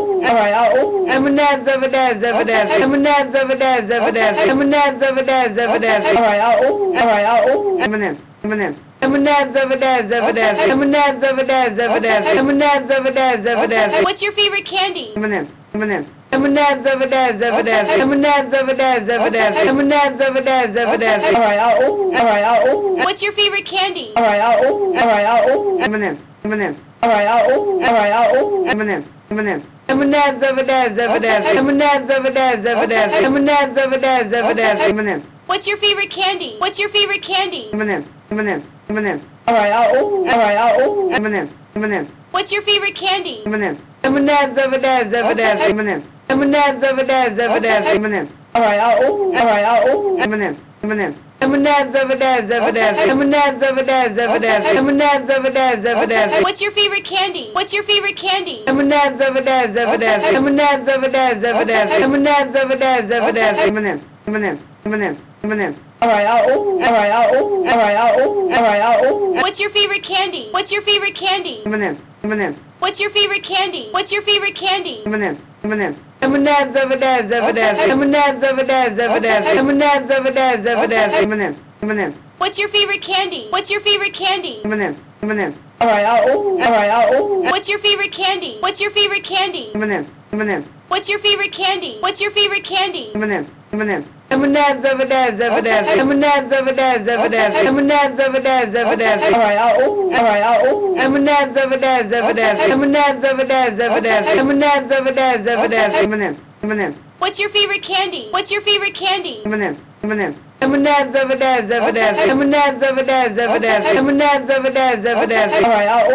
M&M's over dabs, over dabs. M&M's over dabs, over dabs. M&M's over dabs, over dabs. Alright, M&M's. M&M's. M&M's over dabs, over dabs. M&M's over dabs, over dabs. M&M's over dabs, over dabs. What's your favorite candy? M&M's. M&M's. M&M's over dabs, over dabs. M&M's over dabs, over dabs. M&M's over dabs, over dabs. Alright, What's your favorite candy? Alright, M&M's. M&M's. Alright, M&M's. M&M's. M&M's over dabs, over dabs. M&M's over dabs, over dabs. M&M's over dabs, over dabs. M&M's. What's your favorite candy? What's your favorite candy? M&M's. M&M's. M&M's. Alright, M&M's. M&M's. What's your favorite candy? M&M's. M&M's over dabs, over dabs. M&M's. M&M's over dabs, over dabs. M&M's. Alright, M&M's. M&M's. M&M's over dabs, over dabs. M&M's over dabs, over dabs. M&M's over dabs, over dabs. What's your favorite candy? What's your favorite candy? M&M's over dabs, over dabs. M&M's over dabs, over dabs. M&M's over dabs, over dabs. M&M's. M&M's. M&M's. M&M's. Alright, What's your favorite candy? What's your favorite candy? M&M's. M&M's. What's your favorite candy? What's your favorite candy? M&M's. M&M's. M&M's over dabs, over dabs. M&M's over dabs, over dabs. M&M's over dabs, over dabs. M&M's. M&M's. What's your favorite candy? What's your favorite candy? M&M's. M&M's. Alright, What's your favorite candy? What's your favorite candy? M&M's. M&M's. What's your favorite candy? What's your favorite candy? M&M's. M&M's. M&M's over dabs, over dabs. M&M's over dabs, over dabs. M&M's over dabs, over dabs. Alright, M&M's over dabs, over dabs. M&M's over dabs, over dabs. M&M's over dabs, over dabs. M&M's. M&M's. What's your favorite candy? What's your favorite candy? M&M's. M&M's. M&M's over dabs, over dabs. M&M's over dabs, over dabs. M&M's over dabs, over dabs. Alright,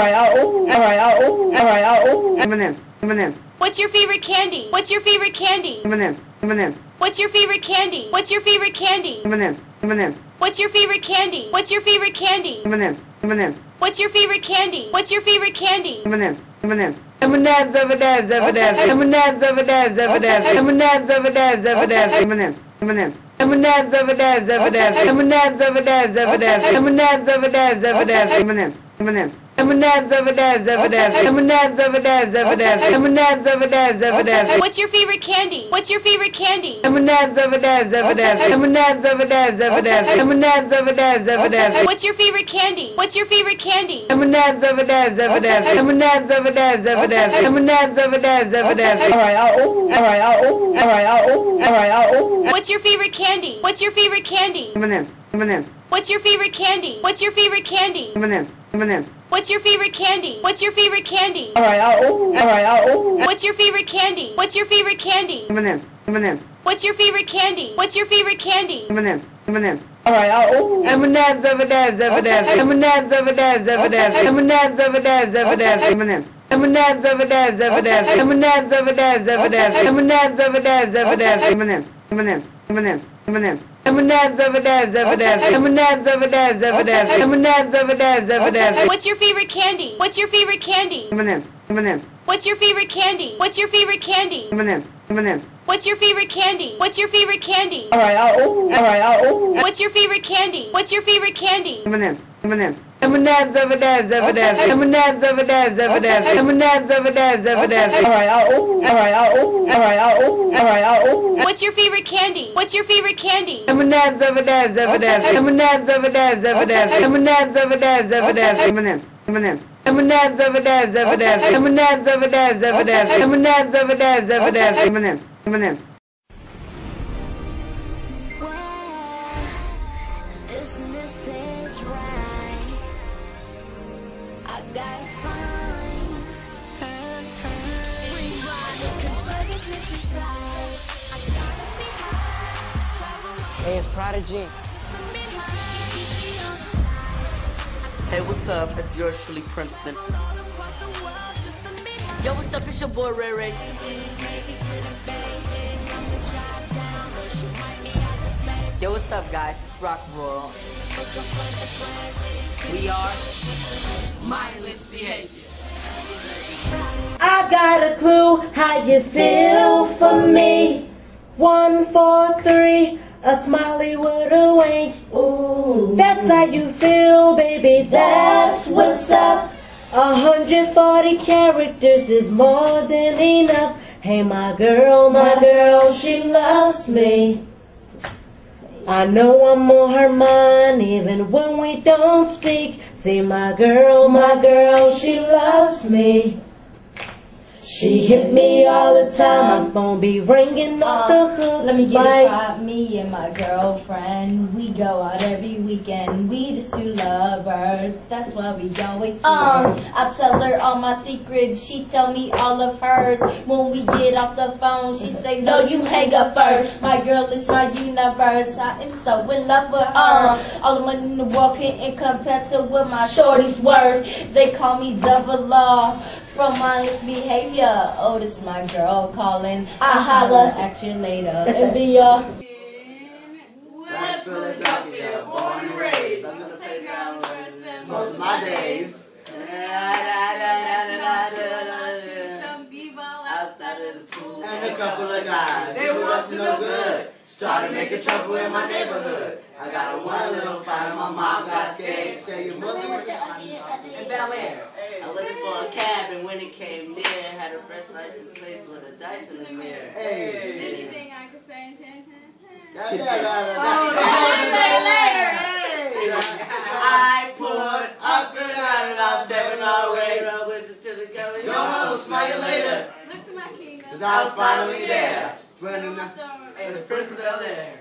M&M's. M&M's. What's your favorite candy? What's your favorite candy? M&M's. M&M's. What's your favorite candy? What's your favorite candy? M&M's. M&M's. What's your favorite candy? What's your favorite candy? M&M's. M&M's. What's your favorite candy? What's your favorite candy? M&M's. M&M's. M&M's over dabs, over dabs. M&M's over dabs, over dabs. M&M's over dabs, over dabs. M&M's. M&M's. M&M's over dabs, over dabs. M&M's over dabs, over dabs. M&M's over dabs, over dabs. M&M's. M&M's. M&M's over dabs, over dabs. M&M's over dabs, over dabs. M&M's over dabs, over dabs. What's your favorite candy? What's your favorite candy? M&M's over dabs, over dabs. M&M's over dabs, over dabs. M&M's over dabs, over dabs. What's your favorite candy? What's your favorite candy? M&M's over dabs, over dabs. M&M's over dabs, over dabs. M&M's over dabs, over dabs. What's your favorite candy? What's your favorite candy? M&M's. M&M's. What's your favorite candy? What's your favorite candy? M&M's. M&M's. What's your favorite candy? What's your favorite candy? Alright, What's your favorite candy? What's your favorite candy? M&M's. M&M's. What's your favorite candy? What's your favorite candy? M&M's. M&M's. All right. Oh. M&M's over dabs. M&M's over dabs. M&M's over dabs. M&M's. M&M's over dabs. M&M's over dabs. M&M's over dabs. M&M's. M&M's. M&M's. M&M's. M&M's over dabs. M&M's over dabs. M&M's over dabs. What's your favorite candy? What's your favorite candy? M&M's. M&M's. What's your favorite candy? What's your favorite candy? M&M's. M&M's. What's your favorite candy? What's your favorite candy? All right. Oh. All right. Oh. What's your favorite candy? What's your favorite candy? M&M's. M&M's. M&M's over dabs. M&M's over dabs. M&M's over dabs. All right. Oh. All right. Oh. All right. Oh. All right. Oh. What's your favorite candy? What's your favorite candy? M&M's over dabs. M&M's over dabs. M&M's over dabs. M&M's. M&M's. M&M's over dabs. M&M's over dabs. M&M's over dabs. M&M's. M&M's. This misses right. I gotta find her. Hey, it's Prodigy. Hey, what's up? It's yours truly, Princeton. Yo, what's up? It's your boy Ray Ray. Yo, what's up, guys? It's Rock Royal. We are Mindless Behavior. I got a clue how you feel for me. 1, 4, 3, a smiley with a wink. Ooh, that's how you feel, baby. That's what's up. 140 characters is more than enough. Hey, my girl, she loves me. I know I'm on her mind even when we don't speak. See, my girl, she loves me. She hit me all the time, my phone be ringing off the hook. Let me get it right, me and my girlfriend. We go out every weekend, we just two lovers. That's why we always do. I tell her all my secrets, she tell me all of hers. When we get off the phone, she say, no, you hang up first. My girl is my universe, I am so in love with her. All the money in the world can't compare to what my shorty's worth. They call me Double R. From Mindless Behavior. Oh, this is my girl calling. I'll holler at you later. It be your West Philadelphia, born and raised. I'm gonna play ground most of my days. Outside of the school, and a couple of guys. They were up to no good. Started making trouble in my neighborhood. I got a one little fight and my mom got scared. Say you moving with your in Bel Air. I looked for a cab and when it came near, had a fresh license place with a dice in the mirror. Anything I could say in 10 I put up and out about 7 hours later. Listen to the Kelly. Yo, I'll smile you later. Look to my kingdom. Cause I was finally there. In the Prince of Bel Air.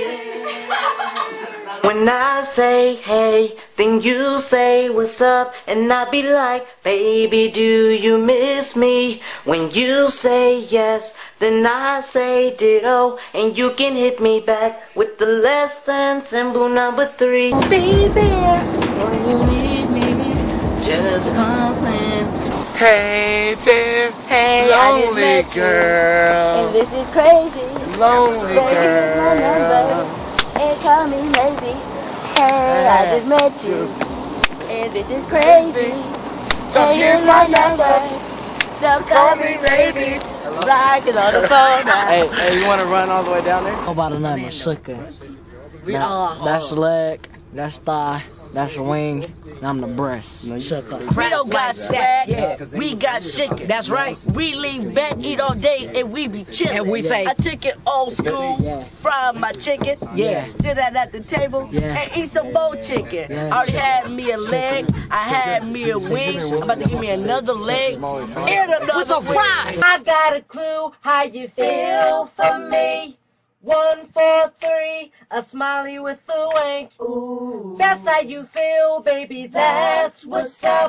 When I say hey, then you say what's up, and I be like, baby, do you miss me? When you say yes, then I say ditto, and you can hit me back with the less than symbol number 3. Be there when you need me, just calling. Hey there, hey, lonely girl. And this is crazy. Lonely girl. And call me maybe. Hey, I just met you. And this is crazy. So here's my number. So call me baby. Rockin' on the phone now. Hey, you want to run all the way down there? How about another sucker? That's the leg, that's thigh, that's the wing, and I'm the breast. No, shut up. We don't got stack, yeah. We got chicken. That's right. We lean back, eat all day, and we be chillin'. And we say, I took it old school, fry my chicken, sit down at the table, and eat some more chicken. I already had me a leg, I had me a wing, I'm about to give me another leg, and another with some fries. I got a clue how you feel for me. 1, 4, 3, a smiley with a wink. Ooh, that's how you feel, baby. That's what's up.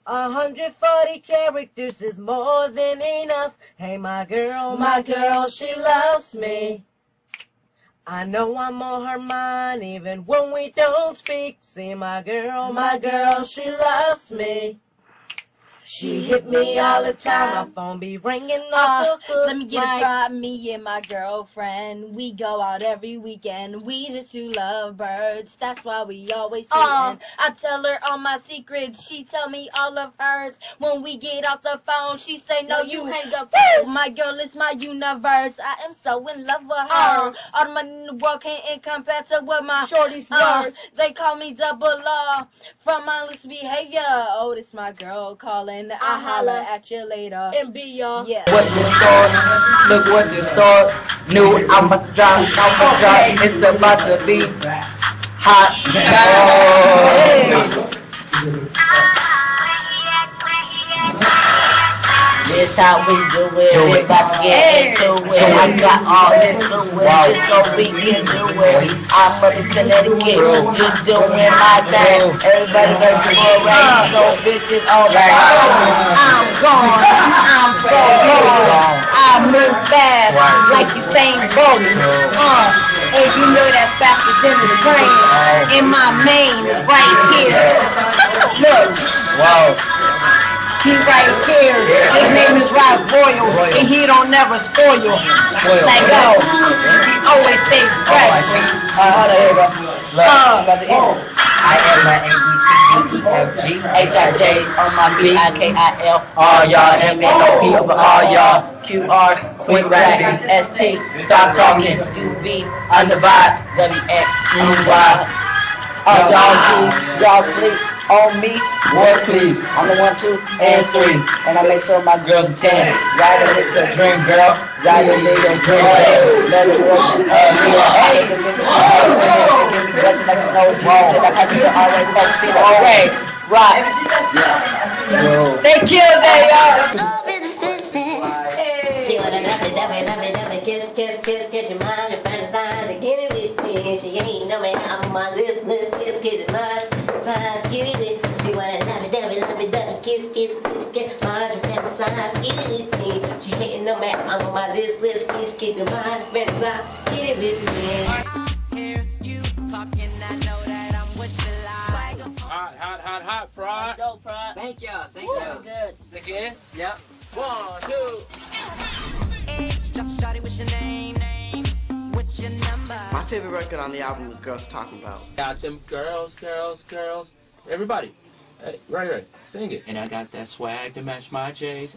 140 characters is more than enough. Hey, my girl, she loves me. I know I'm on her mind even when we don't speak. See, my girl, she loves me. She hit me all the time, my phone be ringing off the hook. Let me get it right, me and my girlfriend. We go out every weekend, we just two lovebirds. That's why we always tweetin'. I tell her all my secrets, she tell me all of hers. When we get off the phone, she say, no, you hang up first. My girl is my universe, I am so in love with her. All the money in the world can't compare to what my shorty's worth. They call me double R from mindless behavior. Oh, this my girl calling. I'll holla at you later. And be y'all. Yeah. What's in store? Look what's in store. New I'ma drop. It's about to be hot. This how we do it. We about to get into it. I got all this to it. Just so we can do it. I'm up in Connecticut, just doing my thing. Everybody goes to a race, so bitches all around. I'm gone. I'm so gone. I move fast like Usain Bolt. And you know that's faster than the train. And my main is right here. Look. Wow. He right here, his name is Rob Royal, and he don't never spoil you. Like, yo, he always stay fresh. I am my ABCDEFG, HIJ on my BIKIL, all y'all, MNOP over all y'all, QR, Quick Racks, ST, Stop Talking, UV, Undervibe, WX, NY. Y'all sleep on me, boy, please. I'm the 1, 2, and 3, and I make sure my girls are 10. Y'all don't live your dream, girl. Y'all don't live your dream, let it worship right. They killed that, y'all. She wanna love me, kiss, your mind, your fantasize, and get it with me. She ain't know me, I'm on my list, kiss, your mind, size, get it with me. She wanna love me, kiss, your mind, your fantasize, get it with me. She ain't know me, I'm on my list, kiss, your mind, fantasize, get it with me. I hear you talking, I know that I'm with you like Hot, Prod. Go, Prod. Thank you. Good. Again? Yep. 1, 2. What's your name? What's your number? My favorite record on the album is Girls Talking About. Got them girls. Everybody. Hey, right. Sing it. And I got that swag to match my J's.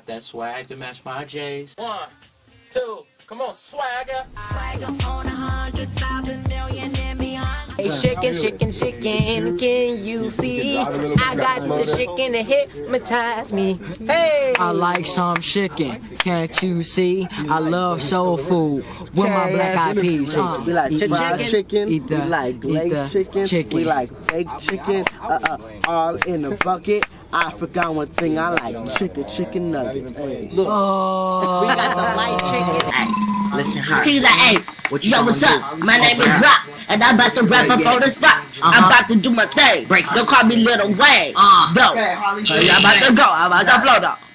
1, 2. Come on, swagger. Swagger on 100,000 million and beyond. Hey, shaking, can you see? I got the shaking to hypnotize me. Hey! I like some chicken, can't you see? I love soul food with my black eyed peas. We like fried chicken, eat the, we like glazed chicken, we like fake chicken, all in a bucket. I forgot one thing, I like chicken nuggets. Hey, look. We got the light chicken. Hey, listen hard. He's like, hey, yo, what's up? My name is Rock, and I'm about to rap up on the spot. I'm about to do my thing. Don't call me Little Wayne. Go. So I'm about to go. I'm about to float up.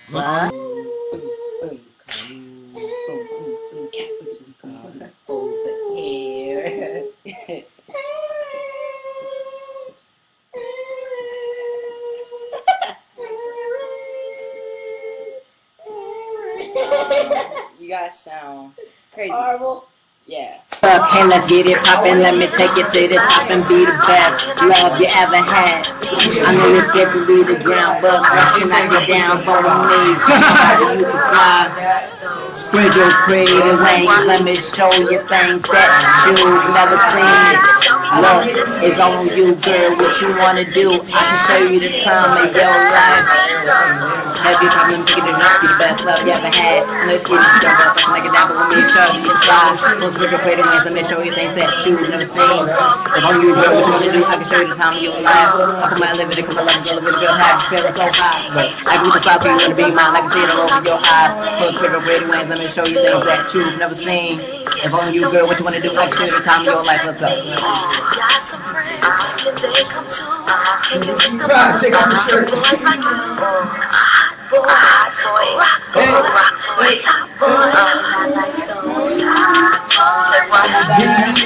You guys sound crazy. Horrible. Yeah. Okay, let's get it poppin', let me take it to the top and be the best love you ever had. I know it's scared to be the ground, but rushing I get down for the knees. You can fly. Spread your pretty wings, let me show you things that you've never seen. Look, it's on you, girl, what you wanna do. I can show you the time of your life. Heavy problem, take it to not be the best love you ever had. Let's get it started, like a dabble with me, show you slide. Look, spread your pretty wings, let me show you things that you've never seen. It's on you, girl, what you wanna do. I can show you the time of your life. I put my living because I love you, with your heart, feeling so high. I can the flower, you wanna be mine, I can see it all over your eyes. Look, spread your pretty wings, let me show you things that you've never seen. If only you, girl, what you wanna do? Like, share the time of your life. Let's go. Got some friends, can they come too? Can you get the boys like you? A hot boy, rock boy, top boy. I like those slide boys.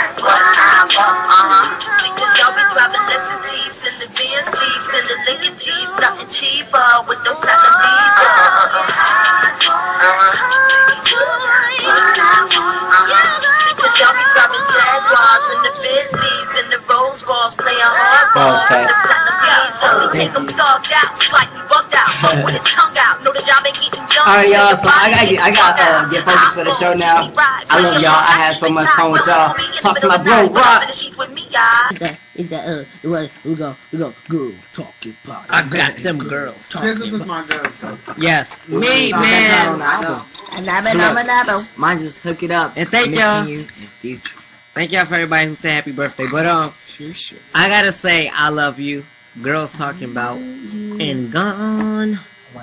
See, cause y'all be driving Lexus Jeeps and the Benz Jeeps and the Lincoln Jeeps, nothing cheaper with the platinum beavers. Cause y'all be driving Jaguars and the Bentleys and the Rolls Royce, playing hardball with the platinum bees. So we take them thugged out, slightly bugged out, fuck with his tongue out. Know the job ain't getting done. Alright, y'all, so I got get focused for the show now. I love y'all. I had so much fun with y'all. Talk to my bro, Rock. We go, girl talking about. I got them girls talking. This is with my girls. Yes. Me, man. Mine just hook it up. And thank y'all. You in the future. Thank y'all for everybody who said happy birthday. But I gotta say I love you. Girls talking about and gone.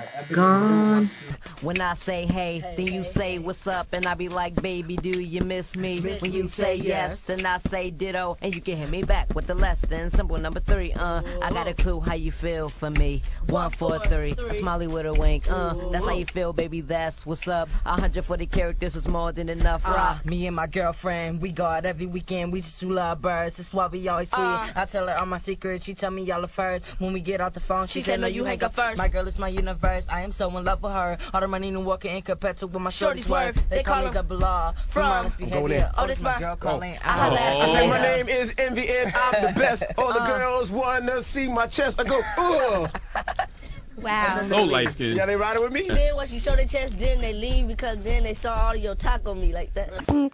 When I say hey, then you say what's up, and I be like, baby, do you miss me? When you say yes, then I say ditto, and you can hit me back with the less than symbol number 3. I got a clue how you feel for me. 1, 4, 3, a smiley with a wink. That's how you feel, baby. That's what's up. 140 characters is more than enough. Me and my girlfriend, we go out every weekend. We just two love birds. That's why we always tweet. I tell her all my secrets. She tell me y'all the first. When we get off the phone, she said no, you hang up first. My girl is my universe. I am so in love with her. All the money and working ain't compared to what my shorty's worth. They call me double R from honest behavior. Oh, this my girl calling. I say my name is Envy and I'm the best. All the girls wanna see my chest. I go, ugh. Wow. So light skinned. Yeah, they riding with me? Then once you show their chest, then they leave because then they saw all of your taco meat like that.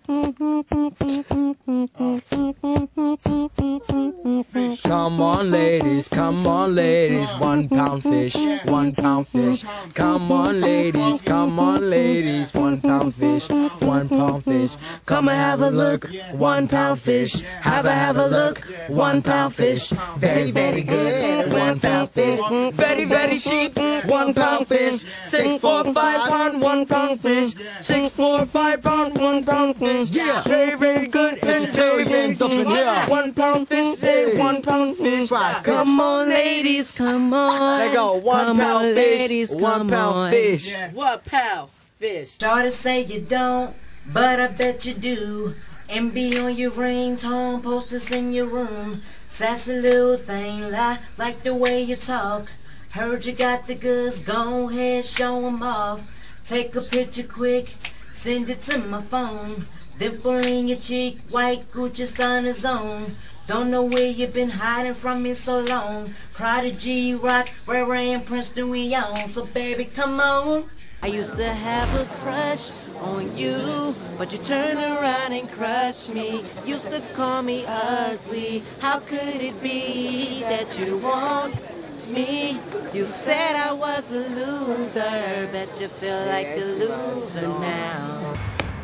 Come on, ladies, 1 pound fish, 1 pound fish. Come on, ladies, 1 pound fish, 1 pound fish. Come and have a look, 1 pound fish. Have a look, 1 pound fish. Very, very good, 1 pound fish. Very, very cheap, 1 pound fish. 6, 4, 5 pound, 1 pound fish. 6, 4, 5 pound, 1 pound fish. Yeah, very, very good and very, very cheap. 1 pound fish, 1 pound fish. Come on, ladies, come on. There go, 1 pound fish, ladies, 1 pound fish. 1 pound fish. Started say you don't, but I bet you do. And be on your ringtone, posters in your room. Sassy little thing, like the way you talk. Heard you got the goods, go ahead, show 'em off. Take a picture quick, send it to my phone. Dimple in your cheek, white Gucci's on his own. Don't know where you been hiding from me so long. Prodigy, Rock, Ray Ray, and Princeton we on. So baby, come on. I used to have a crush on you, but you turned around and crushed me. Used to call me ugly. How could it be that you want me? You said I was a loser. Bet you feel like the loser now.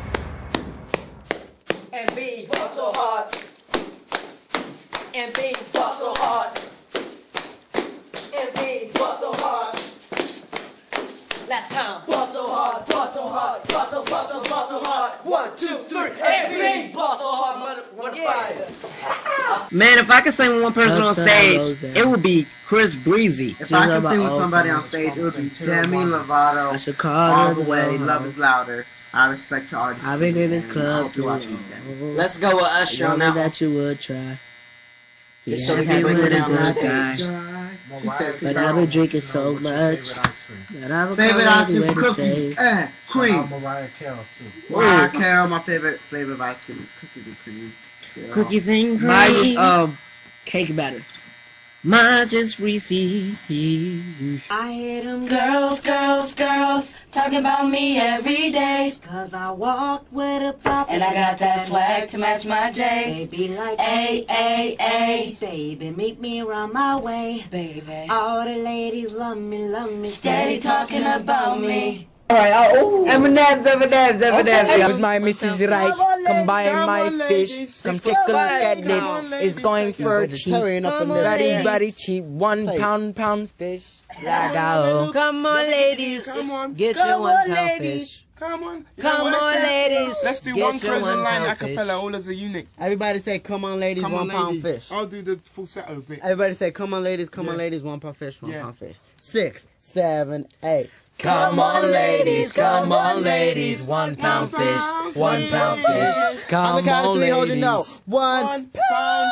And be so hard. And be so hard. And be so hard. Last time. Ball so hard, ball so hard, ball so hard. 1, 2, 3, and be ball so hard, motherfucker. Man, if I could sing with one person on stage, it would be Chris Breezy. If I could sing with somebody on stage, it would be Demi Lovato. All the way, Love Is Louder. I respect your artists. I've been in this club. Let's go with Usher on that. That you would try. Just so we can break it down on stage. But I've been drinking so much that I've favorite ice cream, cookies and cream. Mariah Carey too. Mariah Carey, my favorite flavor of ice cream is cookies and cream. Yeah. Cookies and cream. Mine is cake batter. Mine's is Reese. I hear them girls talking about me every day. Cause I walk with a pop and I got that swag to match my J's. They be like, ay, baby, meet me around my way, baby. All the ladies love me, steady talking about me. Alright, M&M's. Here's my Mrs. Right. Come buy my fish. Come take a look at it. It's going for cheap. Very cheap. 1 pound fish. Come on, ladies. Get your 1 pound fish. Come on. Come on, ladies. Let's do Get one your closing line a one-pound fish. cappella, all as a unit. Everybody say, come on, ladies, Come on, 1 pound ladies. fish. I'll do the falsetto bit. Everybody say, come on, ladies, 1 pound fish, 1 pound fish. 6, 7, 8. Come on, ladies, 1 pound fish, 1 pound fish. Come on the count of 3, hold your ladies. note. 1 pound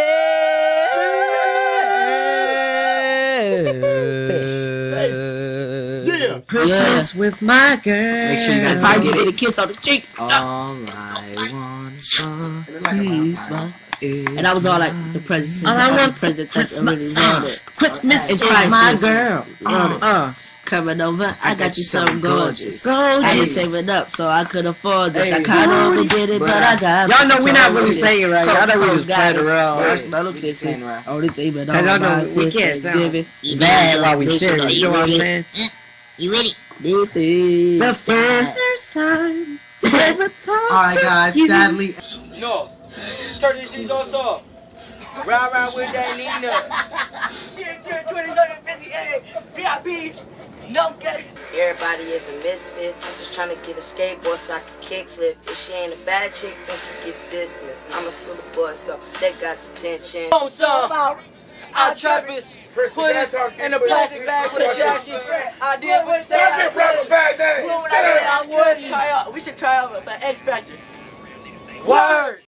Yeah. Christmas with my girl. Make sure you guys If I get get it. a kiss on the cheek. All I want for Christmas. And I was all like, the president. All I want the president. Christmas. Christmas is my girl. Coming over, I got you something gorgeous. I didn't save it up, so I could afford this. I kind of overdid it, but I got. Y'all know we're not really saying right. Y'all know we just playing around. Marshmallow kisses. Only thing, but Cause y'all know we can't sound bad while we serious. You know what I'm saying? You ready? This is the first time ever talked Alright, guys, to you. sadly. No. Start this shit also. Ride around with that Nina. Yeah, 2058. VIP. No cake. Everybody is a misfit. I'm just trying to get a skateboard so I can kickflip. If she ain't a bad chick, then she get dismissed. I'm a school boy, so they got detention. On some. Our trappers put us in a plastic bag with a jacket. I did what said I would. We should try out the X Factor. Word.